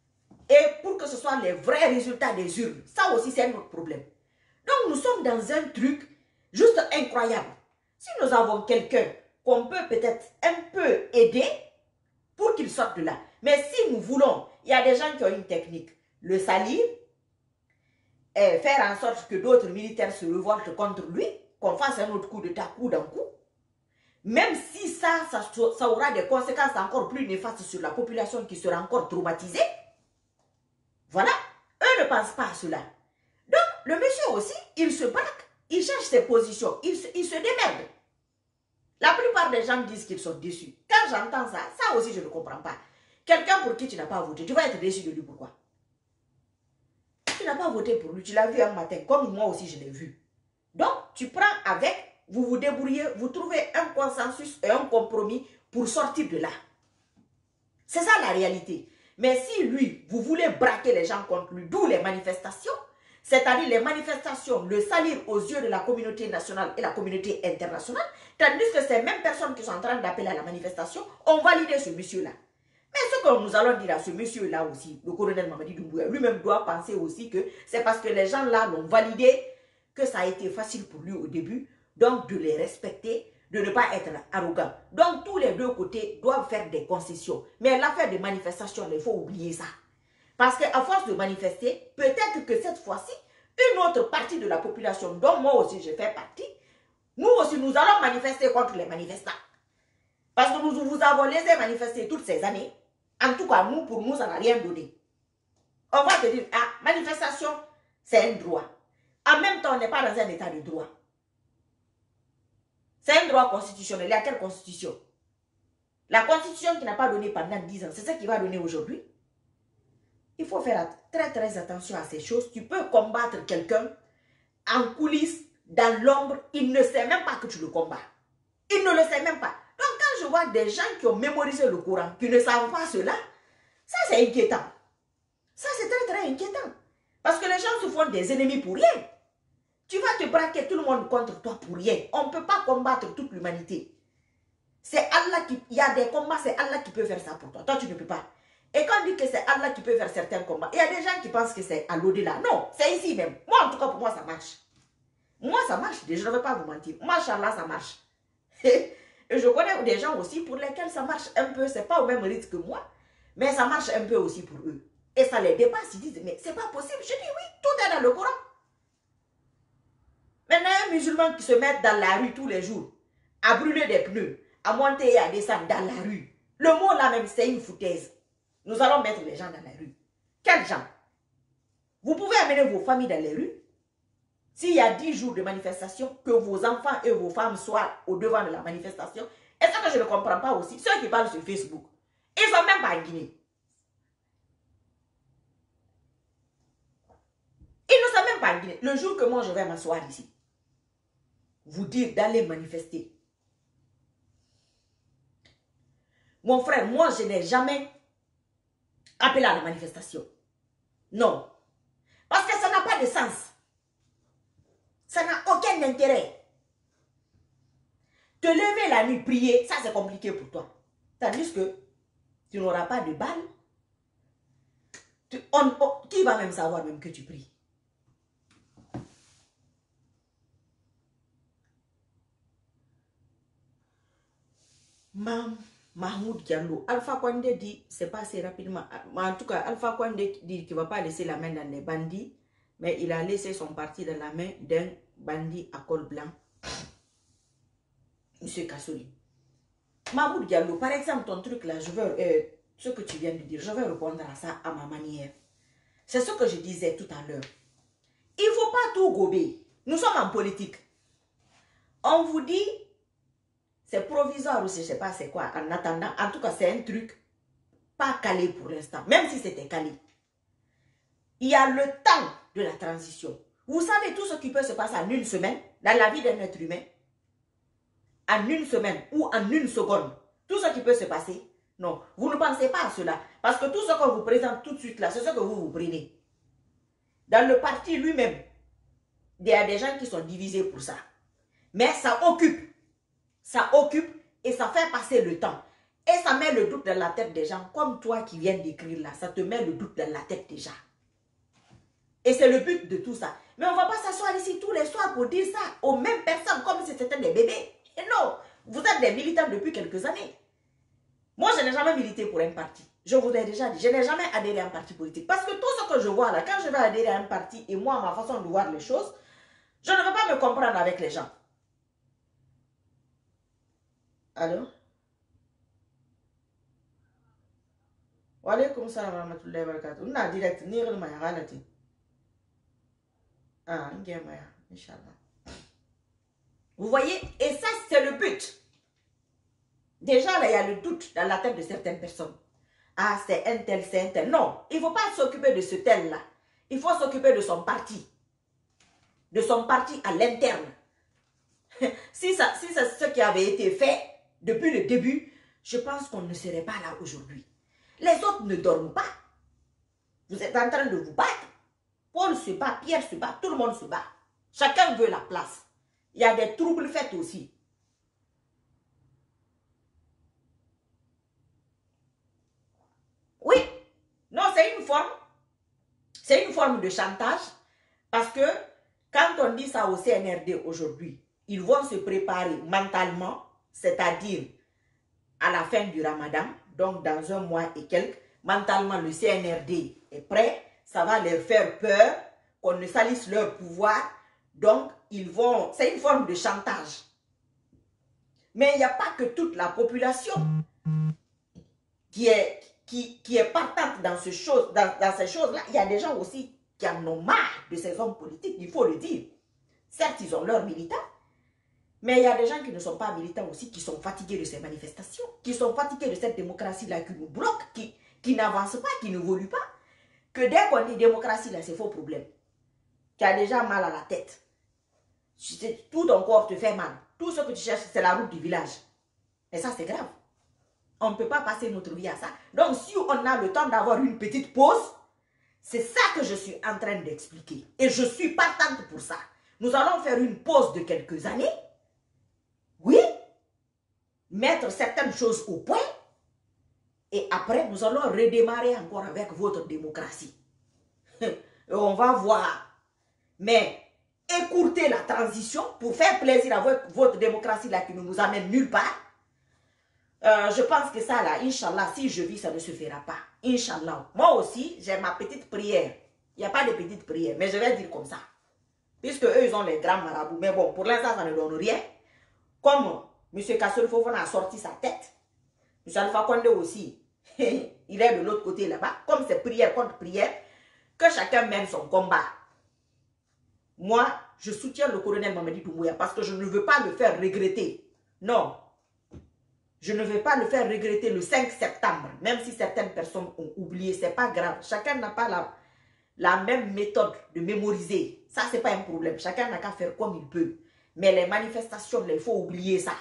et pour que ce soit les vrais résultats des urnes. Ça aussi, c'est un autre problème. Donc, nous sommes dans un truc juste incroyable. Si nous avons quelqu'un qu'on peut peut-être un peu aider pour qu'il sorte de là. Mais si nous voulons, il y a des gens qui ont une technique, le salir, et faire en sorte que d'autres militaires se révoltent contre lui, qu'on fasse un autre coup de coup d'un coup, même si ça, ça, ça aura des conséquences encore plus néfastes sur la population qui sera encore traumatisée, voilà, eux ne pensent pas à cela. Donc, le monsieur aussi, il se braque, il cherche ses positions, il se, il se démerde. La plupart des gens disent qu'ils sont déçus. Quand j'entends ça, ça aussi je ne comprends pas. Quelqu'un pour qui tu n'as pas voté, tu vas être déçu de lui, pourquoi? Tu n'as pas voté pour lui, tu l'as vu un matin, comme moi aussi je l'ai vu. Donc, tu prends avec, vous vous débrouillez, vous trouvez un consensus et un compromis pour sortir de là. C'est ça la réalité. Mais si lui, vous voulez braquer les gens contre lui, d'où les manifestations, c'est-à-dire les manifestations, le salir aux yeux de la communauté nationale et la communauté internationale, tandis que ces mêmes personnes qui sont en train d'appeler à la manifestation ont validé ce monsieur-là. Mais ce que nous allons dire à ce monsieur-là aussi, le colonel Mamadi Doumbouya, lui-même doit penser aussi que c'est parce que les gens-là l'ont validé que ça a été facile pour lui au début, donc de les respecter, de ne pas être arrogant. Donc tous les deux côtés doivent faire des concessions. Mais l'affaire des manifestations, il faut oublier ça. Parce qu'à force de manifester, peut-être que cette fois-ci, une autre partie de la population, dont moi aussi je fais partie, nous aussi nous allons manifester contre les manifestants. Parce que nous vous avons laissé manifester toutes ces années. En tout cas, nous, pour nous, ça n'a rien donné. On va te dire, ah, manifestation, c'est un droit. En même temps, on n'est pas dans un état de droit. C'est un droit constitutionnel. Il y a quelle constitution? La constitution qui n'a pas donné pendant dix ans, c'est ce qui va donner aujourd'hui. Il faut faire très très attention à ces choses. Tu peux combattre quelqu'un en coulisses, dans l'ombre, il ne sait même pas que tu le combats. Il ne le sait même pas. Donc quand je vois des gens qui ont mémorisé le Coran, qui ne savent pas cela, ça c'est inquiétant. Ça c'est très très inquiétant. Parce que les gens se font des ennemis pour rien. Tu vas te braquer tout le monde contre toi pour rien. On ne peut pas combattre toute l'humanité. C'est Allah qui... Il y a des combats, c'est Allah qui peut faire ça pour toi. Toi tu ne peux pas. Et quand on dit que c'est Allah qui peut faire certains combats, il y a des gens qui pensent que c'est à l'au-delà. Non, c'est ici même. Moi, en tout cas, pour moi, ça marche. Moi, ça marche. Je ne vais pas vous mentir. Machallah, ça marche. Et je connais des gens aussi pour lesquels ça marche un peu. Ce n'est pas au même rythme que moi, mais ça marche un peu aussi pour eux. Et ça les dépasse. Ils disent, mais c'est pas possible. Je dis, oui, tout est dans le Coran. Maintenant, un musulman qui se met dans la rue tous les jours, à brûler des pneus, à monter et à descendre dans la rue. Le mot là même, c'est une foutaise. Nous allons mettre les gens dans la rue. Quels gens? Vous pouvez amener vos familles dans les rues. S'il y a dix jours de manifestation, que vos enfants et vos femmes soient au devant de la manifestation. Et ce que je ne comprends pas aussi, ceux qui parlent sur Facebook, ils ne sont même pas en Guinée. Ils ne sont même pas en Guinée. Le jour que moi je vais m'asseoir ici, vous dire d'aller manifester. Mon frère, moi je n'ai jamais appelé à la manifestation. Non. Parce que ça n'a pas de sens. Ça n'a aucun intérêt. Te lever la nuit, prier, ça c'est compliqué pour toi. Tandis que tu n'auras pas de balles. Tu, on, on, qui va même savoir même que tu pries? Mam, Mahmoud Diallo, Alpha Condé dit, c'est pas assez rapidement. En tout cas, Alpha Condé dit qu'il ne va pas laisser la main dans les bandits, mais il a laissé son parti dans la main d'un bandit à col blanc, M. Kassoli. Mahmoud Diallo, par exemple, ton truc là, je veux, euh, ce que tu viens de dire, je vais répondre à ça à ma manière. C'est ce que je disais tout à l'heure. Il ne faut pas tout gober. Nous sommes en politique. On vous dit, c'est provisoire ou je ne sais pas c'est quoi, en attendant. En tout cas, c'est un truc pas calé pour l'instant, même si c'était calé. Il y a le temps de la transition. Vous savez tout ce qui peut se passer en une semaine, dans la vie d'un être humain, en une semaine ou en une seconde, tout ce qui peut se passer. Non, vous ne pensez pas à cela. Parce que tout ce qu'on vous présente tout de suite là, c'est ce que vous vous prenez. Dans le parti lui-même, il y a des gens qui sont divisés pour ça. Mais ça occupe. Ça occupe et ça fait passer le temps. Et ça met le doute dans la tête des gens, comme toi qui viens d'écrire là, ça te met le doute dans la tête déjà. Et c'est le but de tout ça. Mais on ne va pas s'asseoir ici tous les soirs pour dire ça aux mêmes personnes comme si c'était des bébés. Et non, vous êtes des militants depuis quelques années. Moi, je n'ai jamais milité pour un parti. Je vous l'ai déjà dit, je n'ai jamais adhéré à un parti politique. Parce que tout ce que je vois là, quand je vais adhérer à un parti et moi, ma façon de voir les choses, je ne veux pas me comprendre avec les gens. Allô? Wa alaikum salam wa rahmatullahi wa barakatuh. On a direct, ni le maya galati. Ah, maya, Inch'Allah. Vous voyez? Et ça, c'est le but. Déjà, là, il y a le doute dans la tête de certaines personnes. Ah, c'est un tel, c'est un tel. Non, il ne faut pas s'occuper de ce tel-là. Il faut s'occuper de son parti. De son parti à l'interne. Si, ça, si c'est ce qui avait été fait depuis le début, je pense qu'on ne serait pas là aujourd'hui. Les autres ne dorment pas. Vous êtes en train de vous battre. Paul se bat, Pierre se bat, tout le monde se bat. Chacun veut la place. Il y a des troubles faits aussi. Oui, non, c'est une forme. C'est une forme de chantage. Parce que quand on dit ça au C N R D aujourd'hui, ils vont se préparer mentalement, c'est-à-dire à la fin du Ramadan, donc dans un mois et quelques, mentalement le C N R D est prêt, ça va leur faire peur, qu'on ne salisse leur pouvoir, donc ils vont, c'est une forme de chantage. Mais il n'y a pas que toute la population qui est, qui, qui est partante dans, ce chose, dans, dans ces choses-là. Il y a des gens aussi qui en ont marre de ces hommes politiques, il faut le dire. Certes, ils ont leurs militants, mais il y a des gens qui ne sont pas militants aussi, qui sont fatigués de ces manifestations, qui sont fatigués de cette démocratie-là qui nous bloque, qui, qui n'avance pas, qui n'évolue pas. Que dès qu'on dit démocratie, là, c'est faux problème. Tu as déjà mal à la tête. Tout ton corps te fait mal. Tout ce que tu cherches, c'est la route du village. Et ça, c'est grave. On ne peut pas passer notre vie à ça. Donc, si on a le temps d'avoir une petite pause, c'est ça que je suis en train d'expliquer. Et je suis partante pour ça. Nous allons faire une pause de quelques années. Oui. Mettre certaines choses au point. Et après, nous allons redémarrer encore avec votre démocratie. Et on va voir. Mais écourter la transition pour faire plaisir avec votre démocratie là qui ne nous amène nulle part. Euh, je pense que ça là, Inch'Allah, si je vis, ça ne se fera pas. Inch'Allah. Moi aussi, j'ai ma petite prière. Il n'y a pas de petite prière, mais je vais dire comme ça. Puisque eux, ils ont les grands marabouts. Mais bon, pour l'instant, ça ne donne rien. Comme M. Kassel Fofana a sorti sa tête. M. Alpha Condé aussi. Il est de l'autre côté là-bas. Comme c'est prière contre prière, que chacun mène son combat. Moi, je soutiens le colonel Mamadi Doumbouya parce que je ne veux pas le faire regretter. Non. Je ne veux pas le faire regretter le cinq septembre. Même si certaines personnes ont oublié, ce n'est pas grave. Chacun n'a pas la, la même méthode de mémoriser. Ça, ce n'est pas un problème. Chacun n'a qu'à faire comme il peut. Mais les manifestations, il faut oublier ça.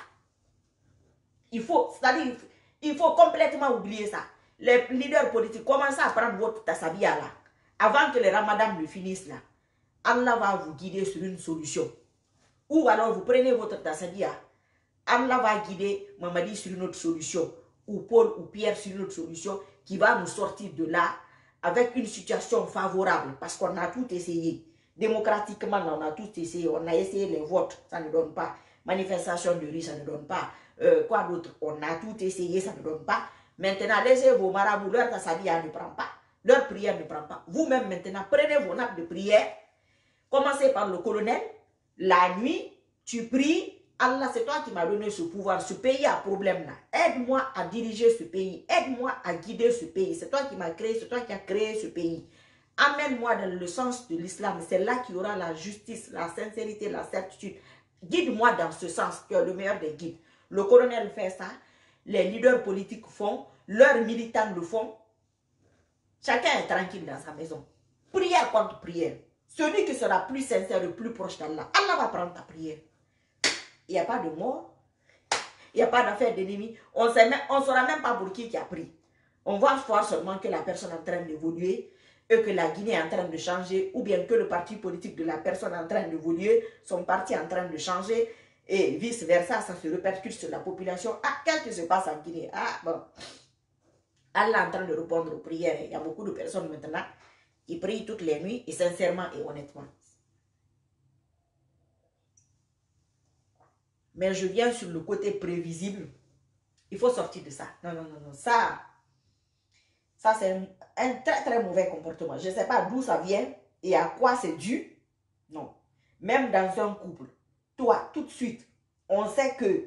Il faut, c'est-à-dire, il faut complètement oublier ça. Les leaders politiques, commencez à prendre votre tasabia là. Avant que les ramadans ne finissent là. Allah va vous guider sur une solution. Ou alors vous prenez votre tasabia. Allah va guider Mamadi sur une autre solution. Ou Paul ou Pierre sur une autre solution qui va nous sortir de là avec une situation favorable. Parce qu'on a tout essayé. Démocratiquement, on a tout essayé. On a essayé les votes, ça ne donne pas. Manifestation de rue, ça ne donne pas. Euh, quoi d'autre? On a tout essayé, ça ne donne pas. Maintenant, laissez vos marabouts, leur tasabia ne prend pas. Leur prière ne prend pas. Vous-même maintenant, prenez vos nappes de prière. Commencez par le colonel. La nuit, tu pries. Allah, c'est toi qui m'as donné ce pouvoir. Ce pays a problème là. Aide-moi à diriger ce pays. Aide-moi à guider ce pays. C'est toi qui m'as créé, c'est toi qui as créé ce pays. Amène-moi dans le sens de l'islam. C'est là qu'il y aura la justice, la sincérité, la certitude. Guide-moi dans ce sens, qui est le meilleur des guides. Le colonel fait ça. Les leaders politiques font. Leurs militants le font. Chacun est tranquille dans sa maison. Prière contre prière. Celui qui sera plus sincère et plus proche d'Allah, Allah va prendre ta prière. Il n'y a pas de mort. Il n'y a pas d'affaire d'ennemi. On ne saura même pas pour qui qui a pris. On va voir seulement que la personne est en train d'évoluer et que la Guinée est en train de changer ou bien que le parti politique de la personne est en train d'évoluer, son parti est en train de changer et vice-versa, ça se répercute sur la population. Ah, qu'est-ce qui se passe en Guinée? Ah, bon. Allah est en train de répondre aux prières. Il y a beaucoup de personnes maintenant qui prient toutes les nuits, et sincèrement et honnêtement. Mais je viens sur le côté prévisible. Il faut sortir de ça. Non, non, non, non. Ça, ça c'est un, un très, très mauvais comportement. Je ne sais pas d'où ça vient et à quoi c'est dû. Non. Même dans un couple, toi, tout de suite, on sait que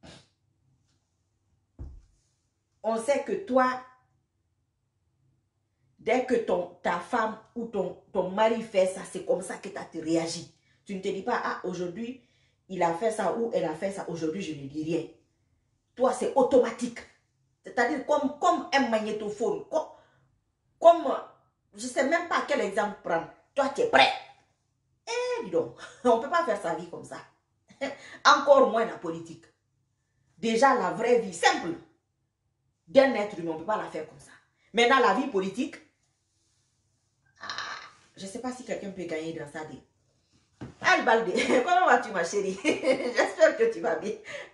on sait que toi, dès que ton, ta femme ou ton, ton mari fait ça, c'est comme ça que tu as te réagi. Tu ne te dis pas, ah, aujourd'hui, il a fait ça ou elle a fait ça, aujourd'hui, je ne dis rien. Toi, c'est automatique. C'est-à-dire comme, comme un magnétophone. Comme, comme je ne sais même pas quel exemple prendre. Toi, tu es prêt. Eh, dis donc, on ne peut pas faire sa vie comme ça. Encore moins la politique. Déjà, la vraie vie simple d'un être humain, on ne peut pas la faire comme ça. Maintenant, la vie politique, ah, je ne sais pas si quelqu'un peut gagner dans sa vie. Albalde, comment vas-tu ma chérie? J'espère que tu vas bien.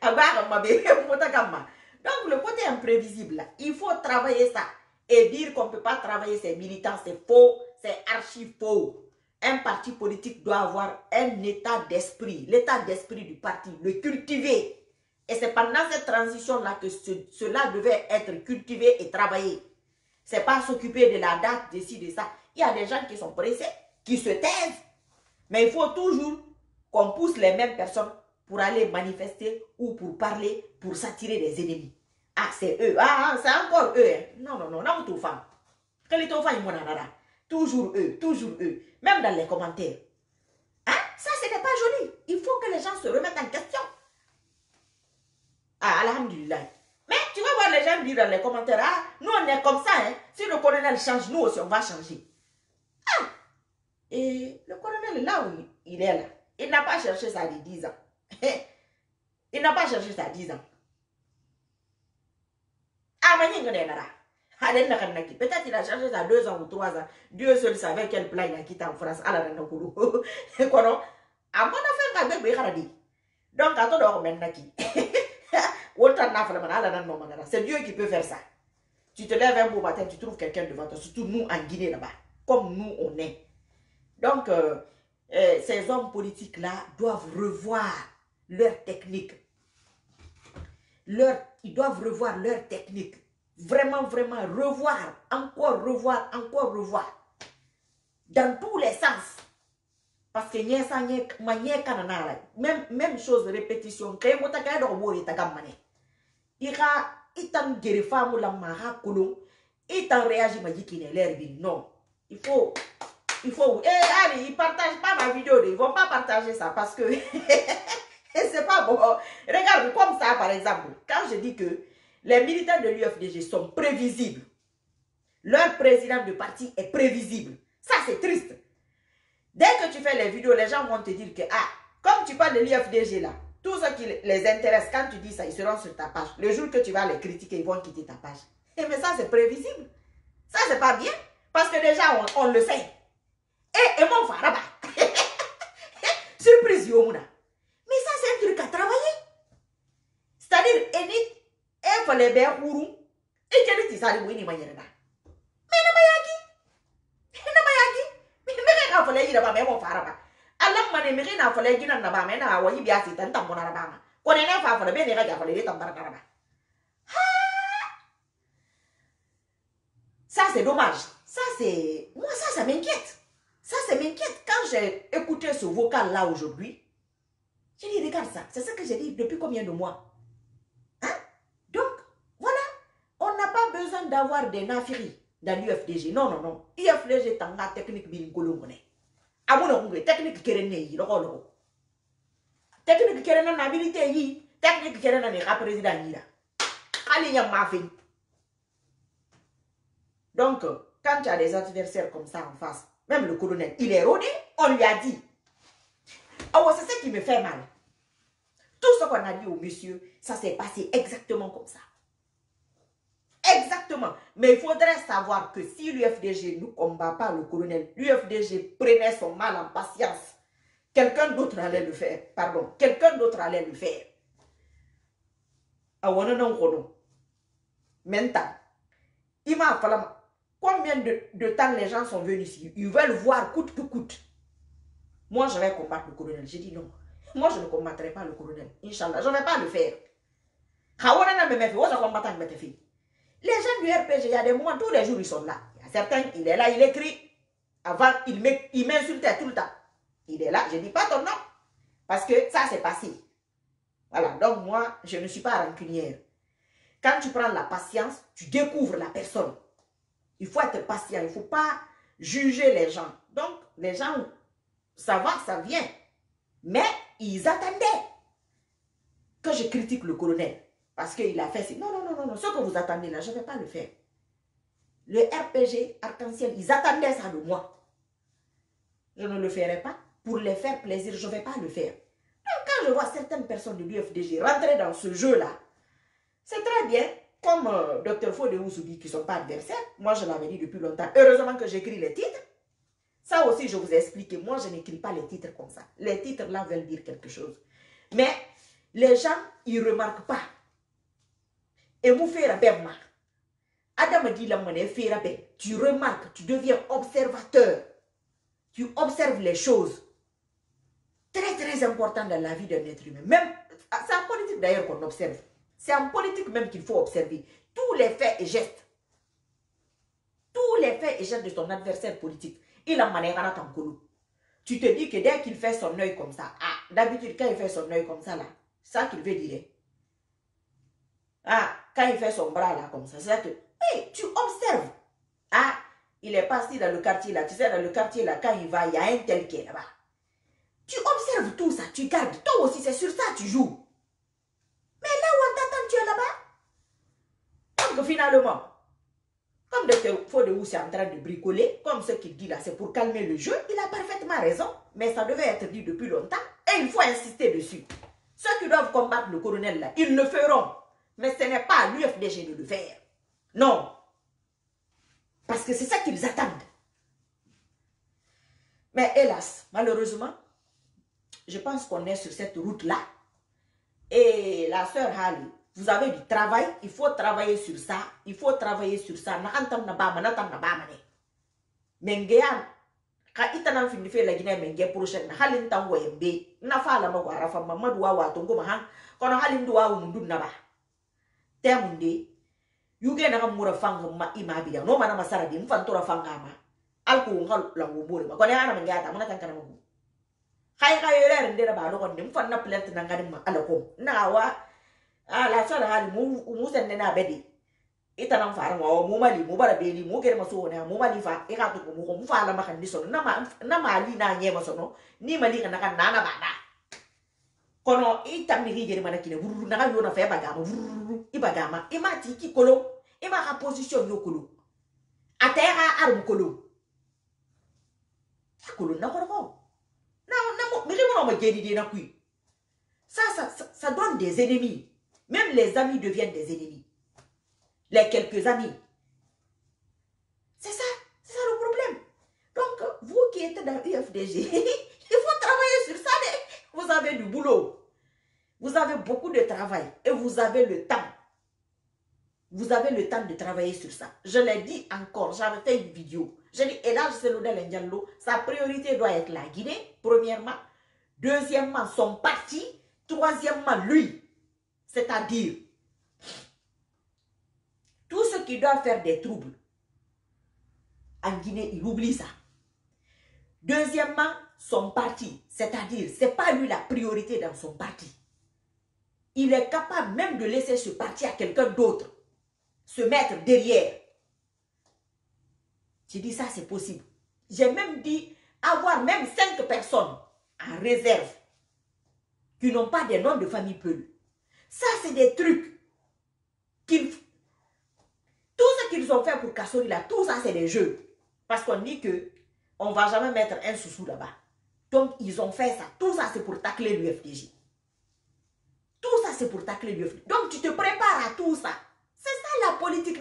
Donc le côté imprévisible, là, il faut travailler ça. Et dire qu'on ne peut pas travailler ses militants, c'est faux, c'est archi faux. Un parti politique doit avoir un état d'esprit, l'état d'esprit du parti, le cultiver. Et c'est pendant cette transition-là que ce, cela devait être cultivé et travaillé. Ce n'est pas s'occuper de la date, de ci, de ça. Il y a des gens qui sont pressés, qui se taisent. Mais il faut toujours qu'on pousse les mêmes personnes pour aller manifester ou pour parler, pour s'attirer des ennemis. Ah, c'est eux. Ah, c'est encore eux. Hein. Non, non, non, non, tout femme. Toujours eux, toujours eux. Même dans les commentaires. Hein? Ça, ce n'est pas joli. Il faut que les gens se remettent en question. Ah, alhamdulillah. Mais tu vas voir les gens dire dans les commentaires, ah, nous on est comme ça, hein. Si le colonel change, nous aussi on va changer. Ah! Et le colonel, là où il est là, il n'a pas cherché ça de dix ans. Il n'a pas cherché ça de dix ans. Ah, mais il y a peut-être qu'il a cherché ça deux ans ou trois ans. Dieu seul savait quel plan il a quitté en France. Donc, à tout maintenant qui. C'est Dieu qui peut faire ça. Tu te lèves un beau matin, tu trouves quelqu'un devant toi, surtout nous en Guinée là-bas, comme nous on est. Donc, euh, euh, ces hommes politiques-là doivent revoir leur technique. Leur, ils doivent revoir leur technique. Vraiment, vraiment, revoir, encore revoir, encore revoir. Dans tous les sens. Parce que même, même chose, répétition. Itan gerifamu la maha kulung, itan réagit ma dit qu'il est l'air bien. Non, il faut, il faut. Eh, allez, ils partagent pas ma vidéo, ils vont pas partager ça parce que c'est pas bon. Regarde, comme ça par exemple, quand je dis que les militants de l'U F D G sont prévisibles, leur président de parti est prévisible, ça c'est triste. Dès que tu fais les vidéos, les gens vont te dire que, ah, comme tu parles de l'U F D G là, tout ce qui les intéresse, quand tu dis ça, ils seront sur ta page. Le jour que tu vas les critiquer, ils vont quitter ta page. Et mais ça, c'est prévisible. Ça, c'est pas bien. Parce que déjà, on, on le sait. Et, et mon frère, surprise, Yomuna. Mais ça, c'est un truc à travailler. C'est-à-dire, il faut les faire ourou. Et tu dis, ça, c'est une manière. Mais non, mais il y a qui? Non, mais il y a qui? Mais il faut les dire, mais mon frère, Allah mane miri na fole gina na ba me na wayi biya sitan tambo na ba ma ko ne na fa fole be ne ga ja fole de tambara na ba. Ça c'est dommage. Ça c'est moi ça ça m'inquiète. Ça ça m'inquiète quand j'ai écouté ce vocal là aujourd'hui. J'ai dit regarde ça, c'est ce que j'ai dit depuis combien de mois. Hein? Donc voilà, on n'a pas besoin d'avoir des nafiri dans l'U F D G. Non non non. U F D G tanga technique bi ngolo ngone. Amono ngwe technique kerene yi loko loko. Technique kerene na habilité yi, technique kerene na ka président yi la. Ali nya mafi. Donc quand tu as des adversaires comme ça en face, même le colonel, il est rodé, on lui a dit. Oh, c'est ça qui me fait mal. Tout ce qu'on a dit au monsieur, ça s'est passé exactement comme ça. Exactement. Mais il faudrait savoir que si l'U F D G ne combat pas le colonel, l'U F D G prenait son mal en patience. quelqu'un d'autre allait le faire. Pardon, quelqu'un d'autre allait le faire. Maintenant, il m'a fallu combien de, de temps les gens sont venus ici. Ils veulent voir coûte que coûte. Moi, je vais combattre le colonel. J'ai dit non. Moi, je ne combattrai pas le colonel. Inch'Allah, je ne vais pas le faire. Les gens du R P G, il y a des moments, tous les jours, ils sont là. Il y a certains, il est là, il écrit. Avant, il m'insultait tout le temps. Il est là, je ne dis pas ton nom. Parce que ça, c'est passé. Voilà, donc moi, je ne suis pas rancunière. Quand tu prends la patience, tu découvres la personne. Il faut être patient, il ne faut pas juger les gens. Donc, les gens, ça va, ça vient. Mais ils attendaient que je critique le colonel. Parce qu'il a fait... Non, non, non, non, non, ce que vous attendez là, je ne vais pas le faire. Le R P G, Arc-en-Ciel, ils attendaient ça de moi. Je ne le ferai pas. Pour les faire plaisir, je ne vais pas le faire. Donc, quand je vois certaines personnes de l'U F D G rentrer dans ce jeu-là, c'est très bien. Comme euh, Dr Fodé Oussoubi, qui ne sont pas adversaires. Moi, je l'avais dit depuis longtemps. Heureusement que j'écris les titres. Ça aussi, je vous ai expliqué. Moi, je n'écris pas les titres comme ça. Les titres là veulent dire quelque chose. Mais les gens, ils ne remarquent pas. Et vous faites la belle marque. Adam dit la monnaie, fait la belle. Tu remarques, tu deviens observateur. Tu observes les choses. Très, très important dans la vie d'un être humain. Même, c'est en politique d'ailleurs qu'on observe. C'est en politique même qu'il faut observer. Tous les faits et gestes. Tous les faits et gestes de ton adversaire politique. Il a manière à ton colou. Tu te dis que dès qu'il fait son œil comme ça, ah, d'habitude, quand il fait son œil comme ça, là, c'est ça qu'il veut dire. Ah, quand il fait son bras là, comme ça, c'est ça que... Oui, tu observes. Ah, il est passé dans le quartier là. Tu sais, dans le quartier là, quand il va, il y a un tel qui est là-bas. Tu observes tout ça, tu gardes. Toi aussi, c'est sur ça que tu joues. Mais là où on t'attend, tu es là-bas. Donc finalement, comme Docteur Fodéou est en train de bricoler, comme ce qu'il dit là, c'est pour calmer le jeu, il a parfaitement raison. Mais ça devait être dit depuis longtemps. Et il faut insister dessus. Ceux qui doivent combattre le colonel là, ils le feront. Mais ce n'est pas à l'U F D G de le faire. Non. Parce que c'est ça qu'ils attendent. Mais hélas, malheureusement, je pense qu'on est sur cette route-là. Et la sœur Hali, vous avez du travail, il faut travailler sur ça. Il faut travailler sur ça. Mengean, quand il t'en a fini fait la Guinée, Menge prochaine, Halin Tangoyembe, Nafala Magwara, Fama Madouawa, Tongo Mahan, quand Halin Doua ou Mundunaba. Termunde, you get a more fang ma imabia, no mana masaradim, Fantora Fangama, Alco, Langumuri, Magonana Mangata, Manatanamu. High higher and then about on them, Fana plant and Angadim Alako. Now, ah, la sola had move, Mus and Nena Betty. Itanam Farm or Mumali, Mubara Bailey, Mugermasona, Mumalifa, Eratu, Mufala Macandiso, Nama, Namalina Yemasono, Nimali and Nana Bana. Kono itam ni hige manakine vuru na yo na fe bagama vuru ibagama ima tiki kolo ima ha position yo kolo atera arm kolo kolo na kolo na na mo mi mo ma gedi de na kui ça ça ça donne des ennemis. Même les amis deviennent des ennemis. Les quelques amis, c'est ça c'est ça le problème. Donc vous qui êtes dans l'U F D G, il faut travailler sur ça. Vous avez du boulot. Vous avez beaucoup de travail. Et vous avez le temps. Vous avez le temps de travailler sur ça. Je l'ai dit encore. J'avais fait une vidéo. J'ai dit, et là, je sais l'Odel Ndiallo. Sa priorité doit être la Guinée, premièrement. Deuxièmement, son parti. Troisièmement, lui. C'est-à-dire, tout ce qui doit faire des troubles en Guinée, il oublie ça. Deuxièmement, son parti, c'est-à-dire, ce n'est pas lui la priorité dans son parti. Il est capable même de laisser ce parti à quelqu'un d'autre, se mettre derrière. J'ai dit ça, c'est possible. J'ai même dit avoir même cinq personnes en réserve qui n'ont pas des noms de famille Peul. Ça, c'est des trucs qu'ils... Tout ce qu'ils ont fait pour Kassori, là, tout ça, c'est des jeux. Parce qu'on dit que on ne va jamais mettre un sous-sous là-bas. Donc, ils ont fait ça. Tout ça, c'est pour tacler l'U F D G. Tout ça, c'est pour tacler l'U F D G. Donc, tu te prépares à tout ça. C'est ça la politique.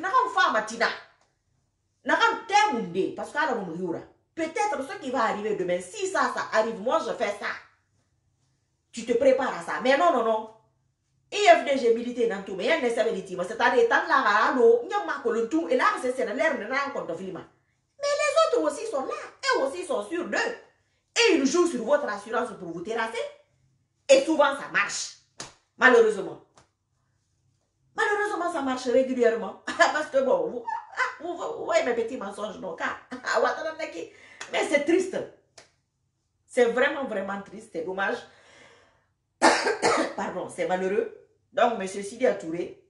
Parce que peut-être ce qui va arriver demain, si ça, ça arrive, moi, je fais ça. tu te prépares à ça. Mais non, non, non. I F D G milité dans tout, mais il y a une sévérité. C'est-à-dire, tant là, il y a un peu de tout, et là, c'est l'air de rien contre film. Mais les autres aussi sont là, et aussi sont sûrs d'eux. Et ils jouent sur votre assurance pour vous terrasser. Et souvent, ça marche. Malheureusement. Malheureusement, ça marche régulièrement. Parce que bon, vous, vous, vous voyez mes petits mensonges, non? Mais c'est triste. C'est vraiment, vraiment triste. C'est dommage. Pardon, c'est malheureux. Donc, M. Sidia Touré,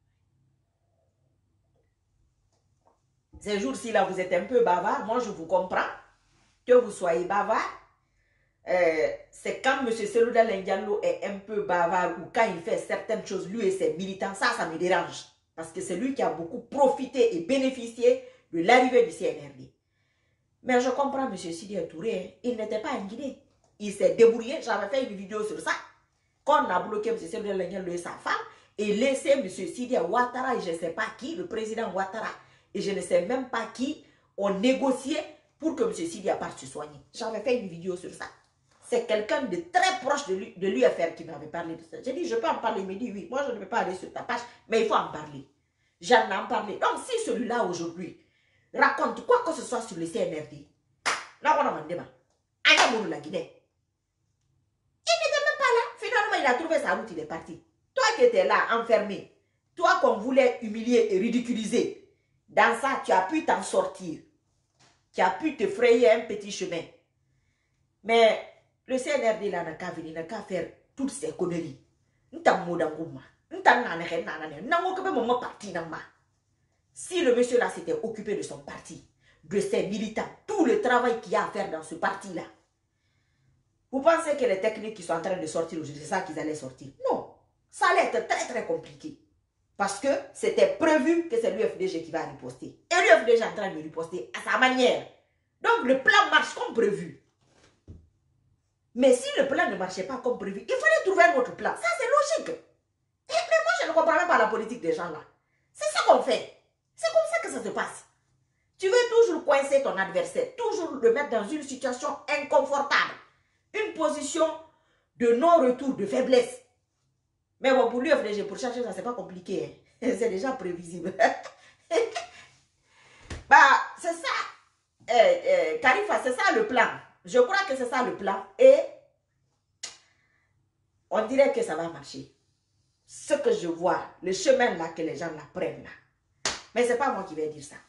ces jours-ci, là, vous êtes un peu bavard. Moi, je vous comprends que vous soyez bavard. Euh, c'est quand M. Selouda Lendialo est un peu bavard ou quand il fait certaines choses, lui et ses militants, ça, ça me dérange. Parce que c'est lui qui a beaucoup profité et bénéficié de l'arrivée du C N R D. Mais je comprends M. Sidia Touré, il n'était pas en Guinée. Il s'est débrouillé, j'avais fait une vidéo sur ça. Quand on a bloqué M. Selouda Lendialo et sa femme, et laissé M. Sidia Ouattara et je ne sais pas qui, le président Ouattara, et je ne sais même pas qui, ont négocié pour que M. Sidia parte se soigner. J'avais fait une vidéo sur ça. C'est quelqu'un de très proche de l'U F R qui m'avait parlé de ça. J'ai dit, je peux en parler. Il me dit, oui, moi je ne peux pas aller sur ta page, mais il faut en parler. J'en ai en parlé. Donc si celui-là aujourd'hui raconte quoi que ce soit sur le C N R D, là on a demandé, il la Guinée. Il n'était même pas là. Finalement, il a trouvé sa route, il est parti. Toi qui étais là, enfermé, toi qu'on voulait humilier et ridiculiser, dans ça, tu as pu t'en sortir. Tu as pu te frayer un petit chemin. Mais le C N R D là n'a qu'à venir, n'a qu'à faire toutes ces conneries. Si le monsieur là s'était occupé de son parti, de ses militants, tout le travail qu'il y a à faire dans ce parti-là, vous pensez que les techniques qui sont en train de sortir aujourd'hui, c'est ça qu'ils allaient sortir? Non, ça allait être très très compliqué. Parce que c'était prévu que c'est l'U F D G qui va riposter. Et l'U F D G est en train de riposter à sa manière. Donc le plan marche comme prévu. Mais si le plan ne marchait pas comme prévu, il fallait trouver un autre plan. Ça, c'est logique. Et, mais moi, je ne comprends même pas la politique des gens là. C'est ça qu'on fait. C'est comme ça que ça se passe. Tu veux toujours coincer ton adversaire, toujours le mettre dans une situation inconfortable. Une position de non-retour, de faiblesse. Mais bon, pour l'U F D G, pour chercher ça, c'est pas compliqué. Hein. C'est déjà prévisible. Bah, c'est ça. Euh, euh, Khalifa, c'est ça le plan. Je crois que c'est ça le plan. Et on dirait que ça va marcher. Ce que je vois, le chemin là que les gens la prennent là. Mais ce n'est pas moi qui vais dire ça.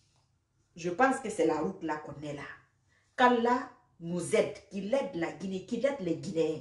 Je pense que c'est la route là qu'on est là. Qu'Allah nous aide, qu'il aide la Guinée, qu'il aide les Guinéens.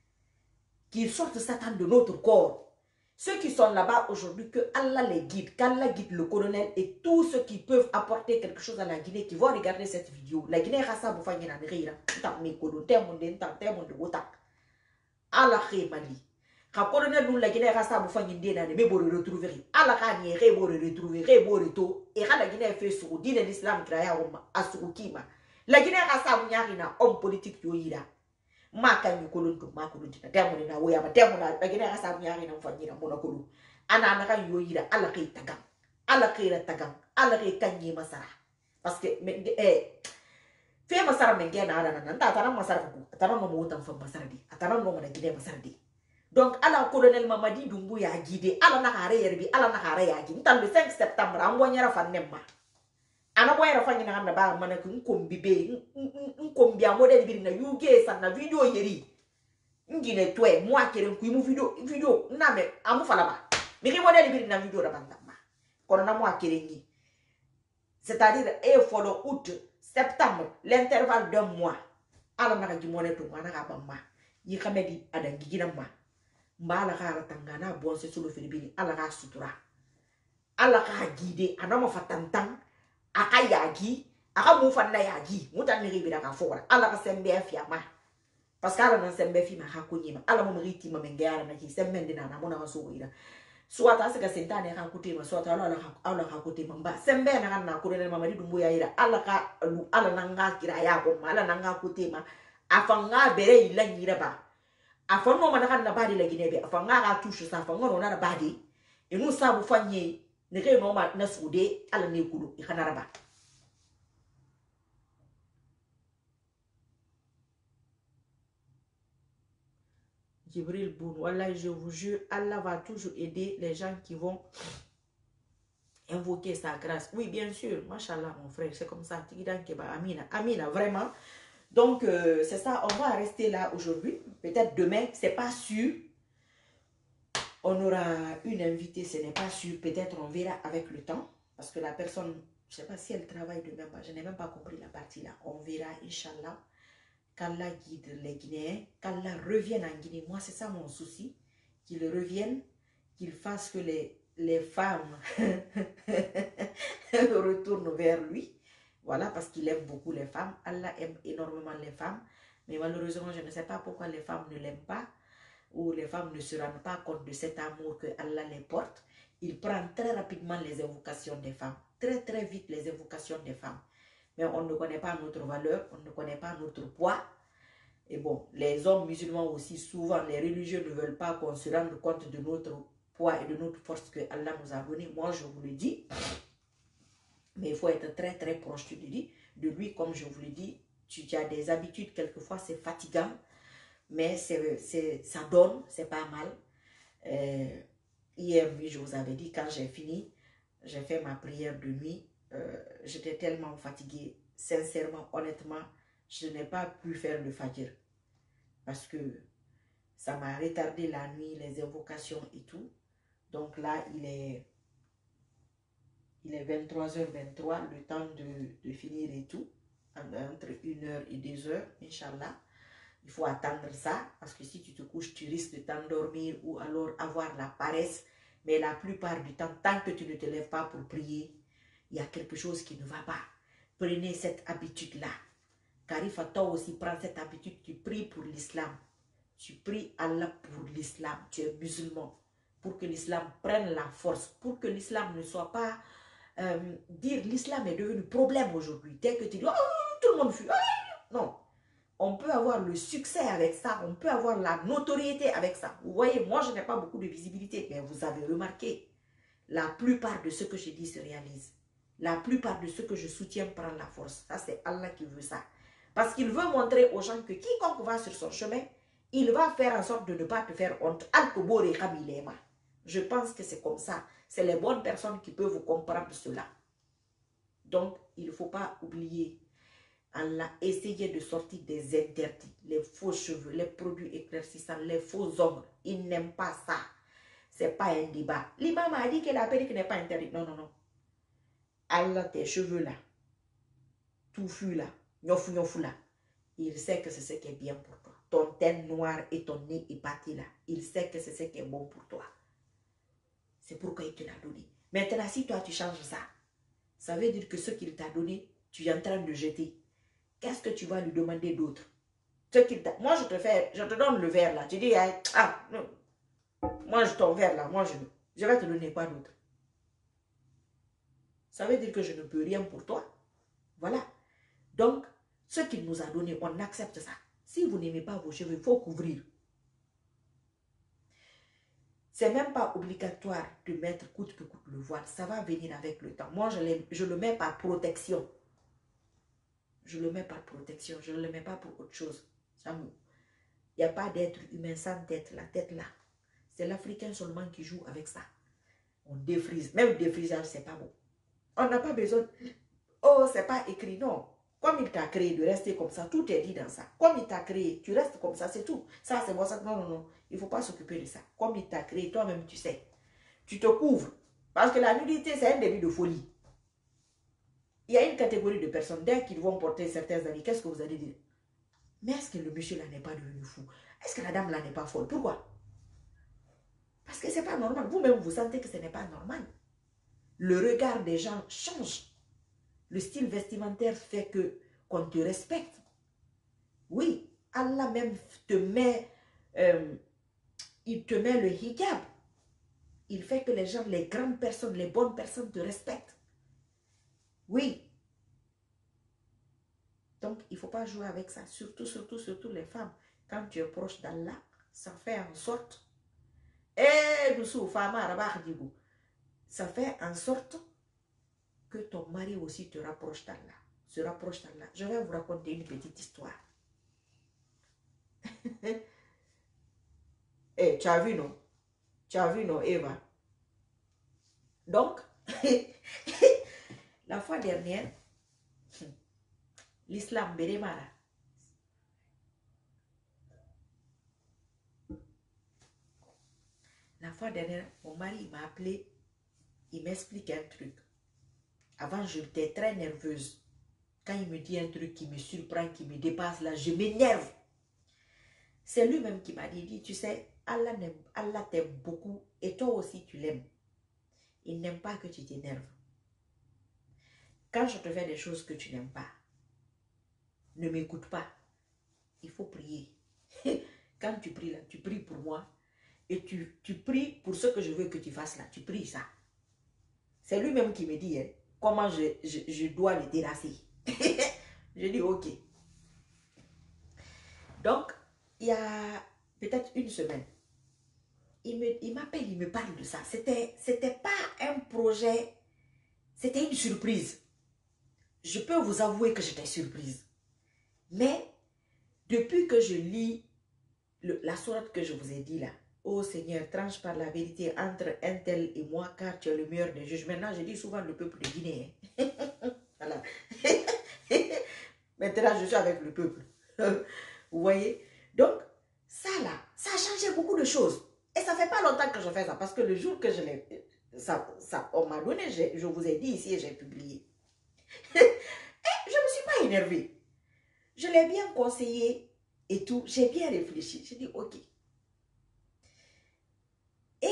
Qu'ils sortent Satan de notre corps. Ceux qui sont là-bas aujourd'hui, que Allah les guide, qu'Allah guide le colonel et tous ceux qui peuvent apporter quelque chose à la Guinée, qui vont regarder cette vidéo. La Guinée rasa boufanyi na nrira. Tant me kodo, témoin de tant témoin de wotak. Allah khé mali. Quand colonel nous la Guinée rasa boufanyi ndena ne me bo retrouver. Allah ka ni re bo retrouver, re bo reto. Et la Guinée fait sur dîner l'islam kraya oma asukima. La Guinée rasa bunyari na homme politique yo yira. Maka ni kolon to ma kolon tina temo na woya ba temo na da gina asa nyari na fanyi na mona kolu ana na kan yoyira ala kai tagam ala kai ra tagam ala kai kanyi masara parce que eh fe masara men gena ala na ta ta masara ko ta no mo tan fa masara di ta no mo na gine masara di donc ala colonel Mamadi Doumbouya ya guidé ala na hare yerbi ala na hare ya gi tan le cinq septembre an wonyara fa nemma ana boyera fanyi na na ba mana ku nkombi be nkombi amode bi na yuge sa na video yeri ngine twe mo akere ku mu video video na me amu fala ba mi ki modeli bi na video da banda ma kono na mo akere ngi c'est-à-dire e follow août septembre l'intervalle d'un mois ala na ga jimone to mana ga bamma yi xamedi ada ngigina ma mbala ga tangana bon se solo filibini ala ga sutura ala ga guider anama fatantan aka yagi aka mu fanna yagi mutan ni ribira ka fora ala ka sembe afiama parce que ala na sembe fi ma ha kunyima ala mo riti ma mengara na ki sembe ndina na mona so ira swata se ka sentane ka kutima swata ala ala ala ka kutima mba sembe na na ko ne Mamadi Doumbouya ira ala ka ala na nga kira ya ko ala na nga kutima afanga bere ila nyira ba afanno ma na na badi la Guinée afanga ka touche sa afanga no na badi e nu sabu fanye ne ke no ma na sude ala ne kulu i khanaraba Djibril Boun, voilà, je vous jure, Allah va toujours aider les gens qui vont invoquer sa grâce. Oui, bien sûr, machallah, mon frère, c'est comme ça. Amina, Amina, vraiment. Donc, euh, c'est ça, on va rester là aujourd'hui. Peut-être demain, c'est pas sûr. On aura une invitée, ce n'est pas sûr. Peut-être on verra avec le temps. Parce que la personne, je ne sais pas si elle travaille demain. Je n'ai même pas compris la partie là. On verra, Inch'Allah. Qu'Allah guide les Guinéens. Qu'Allah revienne en Guinée. Moi, c'est ça mon souci. Qu'il revienne. Qu'il fasse que les, les femmes retournent vers lui. Voilà, parce qu'il aime beaucoup les femmes. Allah aime énormément les femmes. Mais malheureusement, je ne sais pas pourquoi les femmes ne l'aiment pas. Ou les femmes ne se rendent pas compte de cet amour que Allah les porte. Il prend très rapidement les invocations des femmes. Très très vite les invocations des femmes. Mais on ne connaît pas notre valeur. On ne connaît pas notre poids. Et bon, les hommes musulmans aussi, souvent, les religieux ne veulent pas qu'on se rende compte de notre poids et de notre force que Allah nous a donné. Moi, je vous le dis. Mais il faut être très très proche de lui. De lui, comme je vous le dis, tu, tu as des habitudes, quelquefois c'est fatigant. Mais c'est, ça donne, c'est pas mal. Euh, hier, oui, je vous avais dit, quand j'ai fini, j'ai fait ma prière de nuit. Euh, J'étais tellement fatiguée. Sincèrement, honnêtement, je n'ai pas pu faire le fajr. Parce que ça m'a retardé la nuit, les invocations et tout. Donc là, il est, il est vingt-trois heures vingt-trois, le temps de, de finir et tout. Entre une heure et deux heures, Inch'Allah. Il faut attendre ça, parce que si tu te couches, tu risques de t'endormir ou alors avoir la paresse. Mais la plupart du temps, tant que tu ne te lèves pas pour prier, il y a quelque chose qui ne va pas. Prenez cette habitude-là. Karifa, toi aussi, prends cette habitude. Tu pries pour l'islam. Tu pries Allah pour l'islam. Tu es musulman. Pour que l'islam prenne la force. Pour que l'islam ne soit pas... Euh, dire l'islam est devenu problème aujourd'hui. Dès que tu dis, oh, tout le monde fuit. Oh, non. On peut avoir le succès avec ça, on peut avoir la notoriété avec ça. Vous voyez, moi, je n'ai pas beaucoup de visibilité, mais vous avez remarqué, la plupart de ce que je dis se réalise. La plupart de ce que je soutiens prend la force. Ça, c'est Allah qui veut ça. Parce qu'il veut montrer aux gens que quiconque va sur son chemin, il va faire en sorte de ne pas te faire honte. Je pense que c'est comme ça. C'est les bonnes personnes qui peuvent comprendre cela. Donc, il ne faut pas oublier. Allah essayait de sortir des interdits, les faux cheveux, les produits éclaircissants, les faux ongles. Il n'aime pas ça. Ce n'est pas un débat. L'imam a dit que la perruque n'est pas interdite. Non, non, non. Allah, tes cheveux là, touffus là, gnofu gnofu là, il sait que c'est ce qui est bien pour toi. Ton teint noir et ton nez épaté là, il sait que c'est ce qui est bon pour toi. C'est pourquoi il te l'a donné. Maintenant, si toi tu changes ça, ça veut dire que ce qu'il t'a donné, tu es en train de jeter. Qu'est-ce que tu vas lui demander d'autre? Moi, je te fais, je te donne le verre là. Tu dis, ah, non. Moi, je ton verre là, moi, je, je vais te donner quoi d'autre? Ça veut dire que je ne peux rien pour toi. Voilà. Donc, ce qu'il nous a donné, on accepte ça. Si vous n'aimez pas vos cheveux, il faut couvrir. C'est même pas obligatoire de mettre coûte que coûte le voile. Ça va venir avec le temps. Moi, je, je le mets par protection. Je le mets par protection. Je ne le mets pas pour autre chose. Il n'y a pas d'être humain sans tête. La tête là. C'est l'Africain seulement qui joue avec ça. On défrise. Même le défrisage, c'est pas bon. On n'a pas besoin. Oh, c'est pas écrit. Non. Comme il t'a créé de rester comme ça, tout est dit dans ça. Comme il t'a créé, tu restes comme ça, c'est tout. Ça, c'est bon, ça. Non, non, non. Il ne faut pas s'occuper de ça. Comme il t'a créé, toi-même, tu sais. Tu te couvres. Parce que la nudité, c'est un début de folie. Il y a une catégorie de personnes, dès qu'ils vont porter certains habits, qu'est-ce que vous allez dire? Mais est-ce que le monsieur là n'est pas devenu fou? Est-ce que la dame là n'est pas folle? Pourquoi? Parce que ce n'est pas normal. Vous-même, vous sentez que ce n'est pas normal. Le regard des gens change. Le style vestimentaire fait que qu'on te respecte. Oui, Allah même te met, euh, il te met le hijab. Il fait que les gens, les grandes personnes, les bonnes personnes te respectent. Oui. Donc, il ne faut pas jouer avec ça. Surtout, surtout, surtout les femmes. Quand tu es proche d'Allah, ça fait en sorte... Eh, nous femme, ça fait en sorte que ton mari aussi te rapproche d'Allah. Se rapproche d'Allah. Je vais vous raconter une petite histoire. Eh, tu as vu, non? Tu as vu, non, Eva? Donc, la fois dernière, l'islam bérémara. La fois dernière, mon mari m'a appelé, il m'explique un truc. Avant, j'étais très nerveuse. Quand il me dit un truc qui me surprend, qui me dépasse, là, je m'énerve. C'est lui-même qui m'a dit, dit, tu sais, Allah, Allah t'aime beaucoup et toi aussi tu l'aimes. Il n'aime pas que tu t'énerves. Quand je te fais des choses que tu n'aimes pas, ne m'écoute pas. Il faut prier. Quand tu pries là, tu pries pour moi et tu, tu pries pour ce que je veux que tu fasses là. Tu pries ça. C'est lui-même qui me dit hein, comment je, je, je dois le terrasser. Je dis ok. Donc, il y a peut-être une semaine, il m'appelle, il, il me parle de ça. C'était, c'était pas un projet, c'était une surprise. Je peux vous avouer que j'étais surprise. Mais, depuis que je lis le, la sourate que je vous ai dit là, ô Seigneur, tranche par la vérité entre un tel et moi, car tu es le meilleur des juges. Maintenant, je dis souvent le peuple de Guinée. Hein. Voilà. Maintenant, je suis avec le peuple. Vous voyez? Donc, ça là, ça a changé beaucoup de choses. Et ça fait pas longtemps que je fais ça, parce que le jour que je l'ai, ça, ça, on m'a donné, je, je vous ai dit ici et j'ai publié. Et je ne me suis pas énervée. Je l'ai bien conseillé et tout. J'ai bien réfléchi. J'ai dit, ok. Et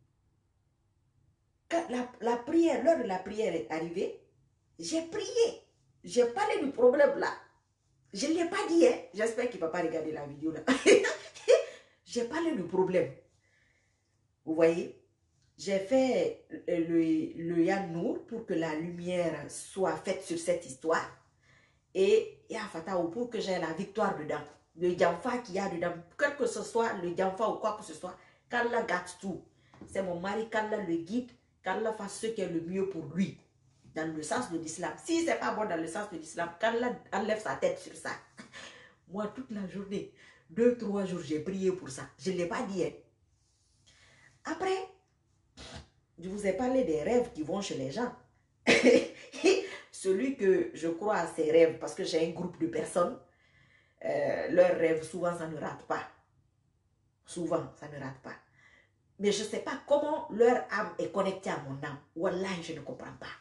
quand la, la prière, l'heure de la prière est arrivée, j'ai prié. J'ai parlé du problème là. Je ne l'ai pas dit, hein. J'espère qu'il ne va pas regarder la vidéo là. J'ai parlé du problème. Vous voyez, j'ai fait le, le Yannour pour que la lumière soit faite sur cette histoire. Et Yafataou pour que j'ai la victoire dedans. Le Djamfa qu'il y a dedans, quel que ce soit, le Djamfa ou quoi que ce soit, qu'Allah gâte tout. C'est mon mari, qu'Allah le guide, qu'Allah fasse ce qui est le mieux pour lui. Dans le sens de l'islam. Si ce n'est pas bon dans le sens de l'islam, qu'Allah enlève sa tête sur ça. Moi, toute la journée, deux, trois jours, j'ai prié pour ça. Je ne l'ai pas dit. Hein. Après, je vous ai parlé des rêves qui vont chez les gens. Celui que je crois à ses rêves, parce que j'ai un groupe de personnes, euh, leurs rêves, souvent, ça ne rate pas. Souvent, ça ne rate pas. Mais je ne sais pas comment leur âme est connectée à mon âme. Wallah, je ne comprends pas.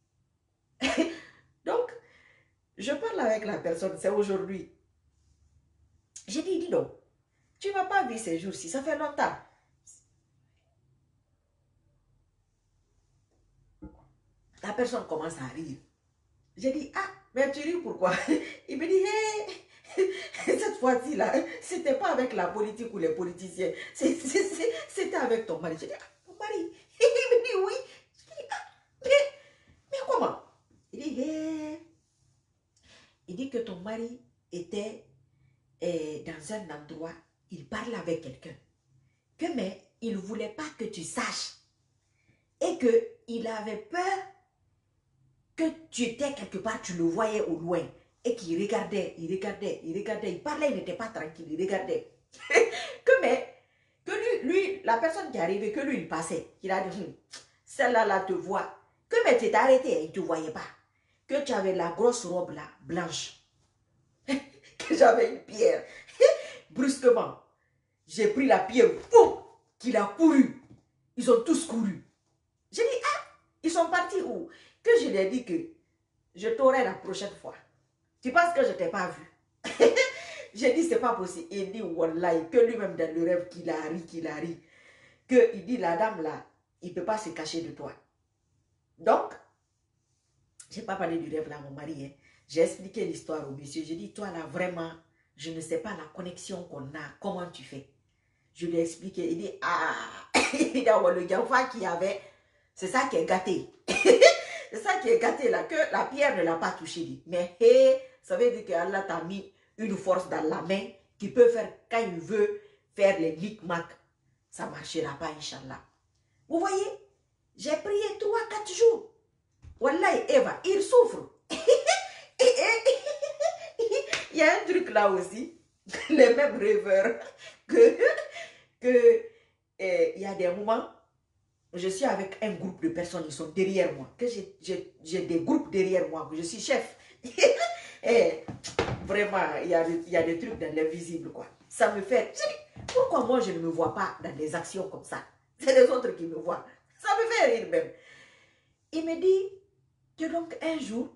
Donc, je parle avec la personne, c'est aujourd'hui. J'ai dit, dis donc, tu ne m'as pas vu ces jours-ci, ça fait longtemps. La personne commence à rire. J'ai dit, ah, mais tu ris pourquoi? Il me dit, hé, hey, cette fois-ci là, c'était pas avec la politique ou les politiciens, c'était avec ton mari. J'ai dit, ah, ton mari? Il me dit, oui. J'ai dit, ah, mais, mais comment? Il dit, hé. Hey. Il dit que ton mari était eh, dans un endroit, il parle avec quelqu'un. Que mais il ne voulait pas que tu saches. Et qu'il avait peur que tu étais quelque part, tu le voyais au loin. Et qu'il regardait, il regardait, il regardait, il parlait, il n'était pas tranquille, il regardait. Que mais, que lui, lui, la personne qui est arrivée, que lui, il passait. Il a dit, celle-là, là, te voit. Que mais tu t'es arrêté, il ne te voyait pas. Que tu avais la grosse robe là, blanche. Que j'avais une pierre. Brusquement, j'ai pris la pierre, pouf, qu'il a couru. Ils ont tous couru. J'ai dit, ah, ils sont partis où? Que je lui ai dit que je t'aurai la prochaine fois. Tu penses que je ne t'ai pas vu? J'ai dit, c'est pas possible. Il dit, wallahi, que lui-même dans le rêve, qu'il a ri, qu'il a ri. Que il dit, la dame là, il ne peut pas se cacher de toi. Donc, je n'ai pas parlé du rêve là, mon mari. Hein. J'ai expliqué l'histoire au monsieur. J'ai dit, toi là, vraiment, je ne sais pas la connexion qu'on a. Comment tu fais? Je lui ai expliqué. Il dit, ah, il y a le Djamfa qui avait, c'est ça qui est gâté. C'est ça qui est gâté là, que la pierre ne l'a pas touché. Mais hey, ça veut dire qu'Allah t'a mis une force dans la main qui peut faire, quand il veut, faire les micmacs. Ça ne marchera pas, Inch'Allah. Vous voyez, j'ai prié trois, quatre jours. Wallahi, Eva, il souffre. Il y a un truc là aussi, les mêmes rêveurs que, que que eh, il y a des moments, je suis avec un groupe de personnes, ils sont derrière moi, que j'ai des groupes derrière moi, que je suis chef. Et vraiment, il y, a, il y a des trucs dans l'invisible, quoi. Ça me fait... Je dis, pourquoi moi, je ne me vois pas dans des actions comme ça? C'est les autres qui me voient. Ça me fait rire même. Il me dit que donc, un jour,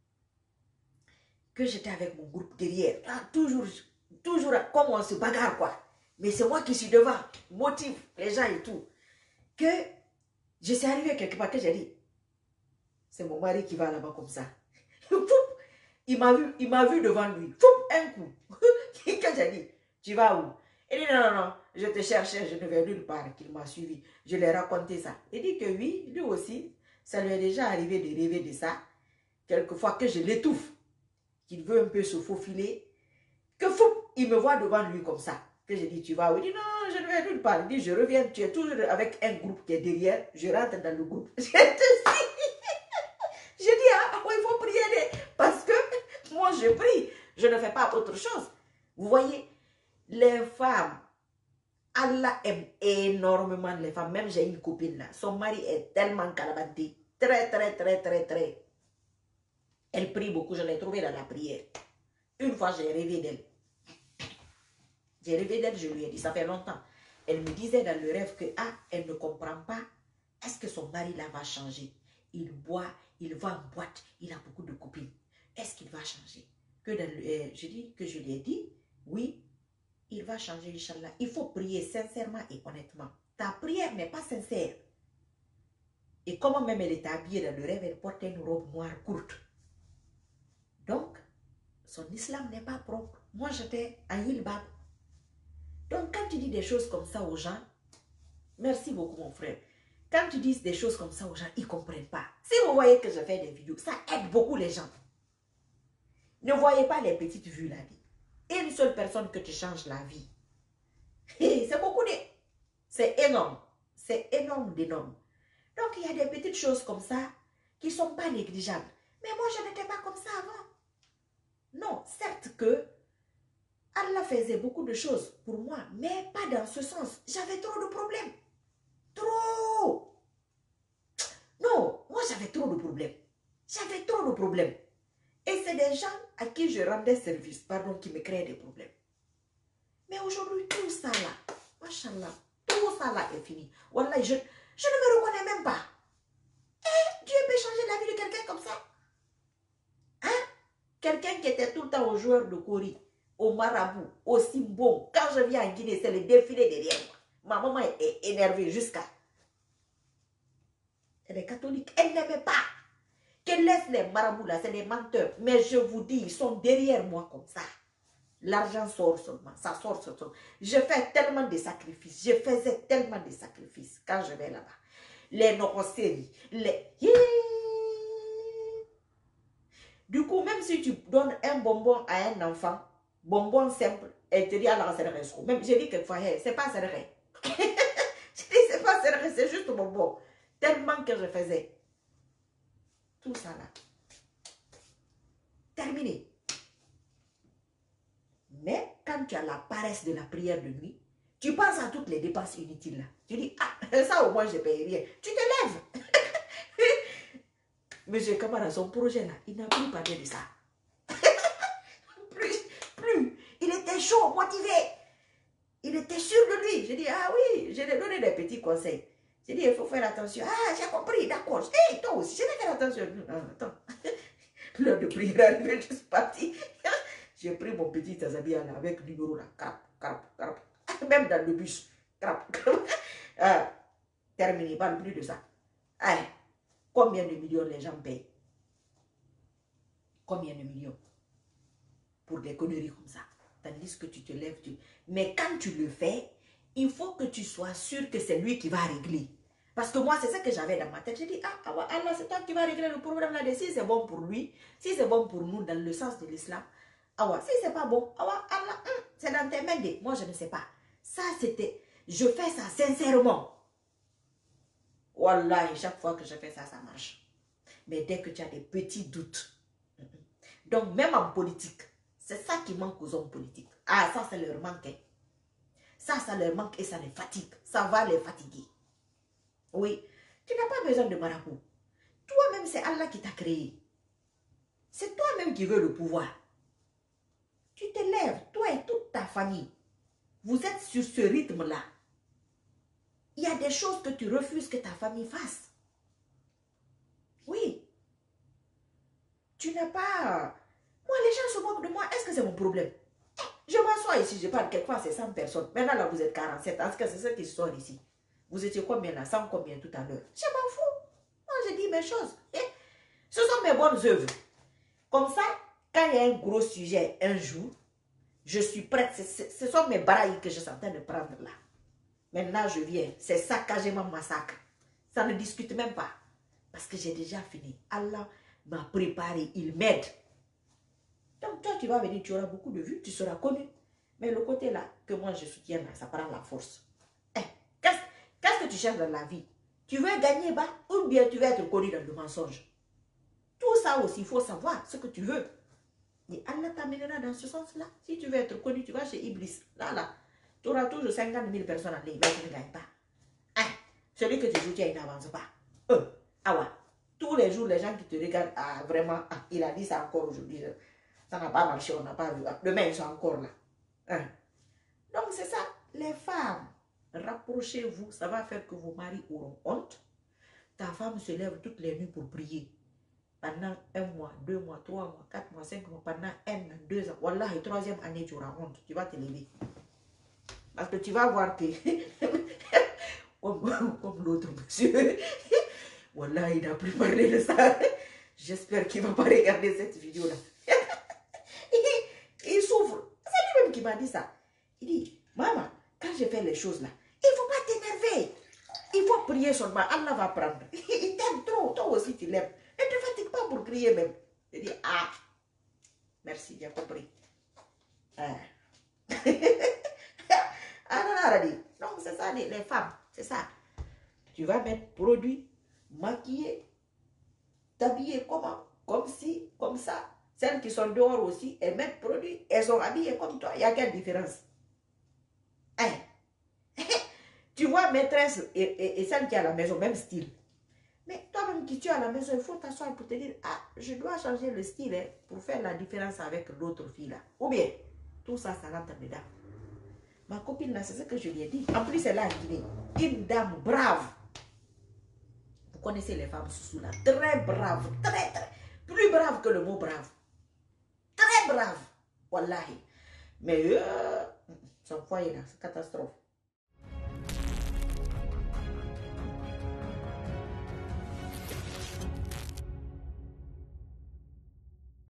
que j'étais avec mon groupe derrière, là, toujours, toujours comme on se bagarre, quoi. Mais c'est moi qui suis devant, motive les gens et tout. Que je suis arrivé quelque part, que j'ai dit, c'est mon mari qui va là-bas comme ça. Il m'a vu, il m'a vu devant lui. Un coup. Que j'ai dit, tu vas où? Il dit, non, non, non, je te cherchais, je ne vais nulle part, qu'il m'a suivi. Je lui ai raconté ça. Il dit que oui, lui aussi, ça lui est déjà arrivé de rêver de ça. Quelquefois que je l'étouffe, qu'il veut un peu se faufiler, que fou, il me voit devant lui comme ça. Que je dis, tu vas où? Il dit, non, je ne vais nulle part. Il dit, je reviens, tu es toujours avec un groupe qui est derrière, je rentre dans le groupe. Je te suis. Je dis, ah, il faut prier, parce que moi je prie, je ne fais pas autre chose. Vous voyez, les femmes, Allah aime énormément les femmes. Même j'ai une copine là, son mari est tellement calabanté, très, très, très, très, très. Elle prie beaucoup, je l'ai trouvée dans la prière. Une fois, j'ai rêvé d'elle. J'ai rêvé d'elle, je lui ai dit, ça fait longtemps. Elle me disait dans le rêve que, ah, elle ne comprend pas, est-ce que son mari là va changer? Il boit, il va en boîte, il a beaucoup de copines. Est-ce qu'il va changer? Que dans le, euh, je dis que je lui ai dit, oui, il va changer, Inch'Allah. Il faut prier sincèrement et honnêtement. Ta prière n'est pas sincère. Et comment même elle était habillée dans le rêve, elle portait une robe noire courte. Donc, son islam n'est pas propre. Moi, j'étais à Yilbab. Donc, quand tu dis des choses comme ça aux gens, merci beaucoup, mon frère. Quand tu dis des choses comme ça aux gens, ils ne comprennent pas. Si vous voyez que je fais des vidéos, ça aide beaucoup les gens. Ne voyez pas les petites vues la vie. Une seule personne que tu changes la vie. C'est beaucoup de... C'est énorme. C'est énorme d'énorme. Donc, il y a des petites choses comme ça qui ne sont pas négligeables. Mais moi, je n'étais pas comme ça avant. Non, certes que Allah faisait beaucoup de choses pour moi, mais pas dans ce sens. J'avais trop de problèmes. Trop. Non, moi, j'avais trop de problèmes. J'avais trop de problèmes. Et c'est des gens à qui je rendais service, pardon, qui me créaient des problèmes. Mais aujourd'hui, tout ça là, machallah, tout ça là est fini. Wallah, je, je ne me reconnais même pas. Eh, Dieu peut changer la vie de quelqu'un comme ça. Hein? Quelqu'un qui était tout le temps au joueur de Kori, au marabout, au Simbon. Quand je viens en Guinée, c'est le défilé derrière moi. Ma maman est énervée jusqu'à... Elle est catholique, elle n'aimait pas. Qu'elle laisse les marabouts là, c'est des menteurs. Mais je vous dis, ils sont derrière moi comme ça. L'argent sort seulement, ça sort seulement. Je fais tellement de sacrifices, je faisais tellement de sacrifices quand je vais là-bas. Les nocosséries, les... Du coup, même si tu donnes un bonbon à un enfant, bonbon simple, elle te dit à la serre. Même j'ai dit quelquefois, hey, c'est pas serre. Je dis, c'est pas serre, c'est juste bonbon. Tellement que je faisais. Tout ça là. Terminé. Mais quand tu as la paresse de la prière de nuit, tu penses à toutes les dépenses inutiles là. Tu dis, ah, ça au moins je ne paye rien. Tu te lèves. Monsieur Kamara, son projet là, il n'a plus parlé de ça. plus, plus. Il était chaud, motivé. Il était sûr de lui. Je dis, ah oui, je lui ai donné des petits conseils. J'ai dit, il faut faire attention. Ah, j'ai compris, d'accord. Hé, hey, toi aussi, je vais faire attention. Non, attends. L'heure de prière est arrivée, je suis partie. J'ai pris mon petit Tazabia là, avec le numéro là. Crap, crap, crap. Même dans le bus. Crap, crap. Ah, terminé, parle plus de ça. Ah, combien de millions les gens payent? Combien de millions? Pour des conneries comme ça. Tandis que tu te lèves, tu... Mais quand tu le fais, il faut que tu sois sûr que c'est lui qui va régler. Parce que moi, c'est ça que j'avais dans ma tête. J'ai dit, ah, Allah, c'est toi qui vas régler le problème là. Si c'est bon pour lui, si c'est bon pour nous dans le sens de l'islam, ah, si c'est pas bon, ah, Allah, hum, c'est dans tes mains. Moi, je ne sais pas. Ça, c'était, je fais ça sincèrement. Wallah, chaque fois que je fais ça, ça marche. Mais dès que tu as des petits doutes, donc même en politique, c'est ça qui manque aux hommes politiques. Ah, ça, c'est leur manque. Ça, ça leur manque et ça les fatigue. Ça va les fatiguer. Oui. Tu n'as pas besoin de marabout. Toi-même, c'est Allah qui t'a créé. C'est toi-même qui veux le pouvoir. Tu te lèves, toi et toute ta famille. Vous êtes sur ce rythme-là. Il y a des choses que tu refuses que ta famille fasse. Oui. Tu n'as pas... Moi, les gens se moquent de moi. Est-ce que c'est mon problème? Je m'assois ici, je parle quelquefois, c'est cent personnes. Maintenant, là, vous êtes quarante-sept. Est-ce que c'est ceux qui sont ici? Vous étiez combien là? cent combien tout à l'heure? Je m'en fous. Moi, je dis mes choses. Et ce sont mes bonnes œuvres. Comme ça, quand il y a un gros sujet un jour, je suis prête. Ce sont mes brailles que je suis en train de prendre là. Maintenant, je viens. C'est saccagement massacre. Ça ne discute même pas. Parce que j'ai déjà fini. Allah m'a préparé. Il m'aide. Donc, toi, tu vas venir, tu auras beaucoup de vues, tu seras connu. Mais le côté là, que moi je soutiens là, ça prend la force. Eh, qu'est-ce qu'est-ce que tu cherches dans la vie? Tu veux gagner bas ou bien tu veux être connu dans le mensonge? Tout ça aussi, il faut savoir ce que tu veux. Et Allah t'amènera dans ce sens-là. Si tu veux être connu, tu vas chez Iblis. Là, là, tu auras toujours cinquante mille personnes en ligne, mais tu ne gagnes pas. Hein? Celui que tu soutiens, il n'avance pas. Euh, ah ouais. Tous les jours, les gens qui te regardent, ah vraiment, ah, il a dit ça encore aujourd'hui. Ça n'a pas marché, on n'a pas vu. Demain, ils sont encore là. Hein? Donc, c'est ça. Les femmes, rapprochez-vous. Ça va faire que vos maris auront honte. Ta femme se lève toutes les nuits pour prier. Pendant un mois, deux mois, trois mois, quatre mois, cinq mois, pendant un an, deux ans. Wallah, et troisième année, tu auras honte. Tu vas te lever. Parce que tu vas voir que, comme, comme l'autre monsieur, Wallah, il n'a plus parlé de ça. J'espère qu'il ne va pas regarder cette vidéo-là. il, il souffre. C'est lui-même qui m'a dit ça. Il dit, maman, quand je fais les choses là, il ne faut pas t'énerver. Il faut prier seulement. Allah va prendre. Il t'aime trop. Toi aussi, tu l'aimes. Ne te fatigue pas pour prier même. Il dit, ah, merci, j'ai compris. Ah, ah non, non, Radi. Non, c'est ça, les, les femmes. C'est ça. Tu vas mettre produit, maquiller, t'habiller comment? Comme si, comme ça. Celles qui sont dehors aussi, elles mettent produit, elles sont habillées comme toi. Il y a quelle différence? Hein? Tu vois, maîtresse et, et, et celle qui est à la maison, même style. Mais toi-même qui tu es à la maison, il faut t'asseoir pour te dire, ah, je dois changer le style hein, pour faire la différence avec l'autre fille là. Ou bien, tout ça, ça rentre dedans. Ma copine là, c'est ce que je lui ai dit. En plus, elle est en Guinée. Une dame brave. Vous connaissez les femmes sous là. Très brave, très, très. Plus brave que le mot brave. Très brave. Wallahi. Mais euh, son foyer là, c'est catastrophe.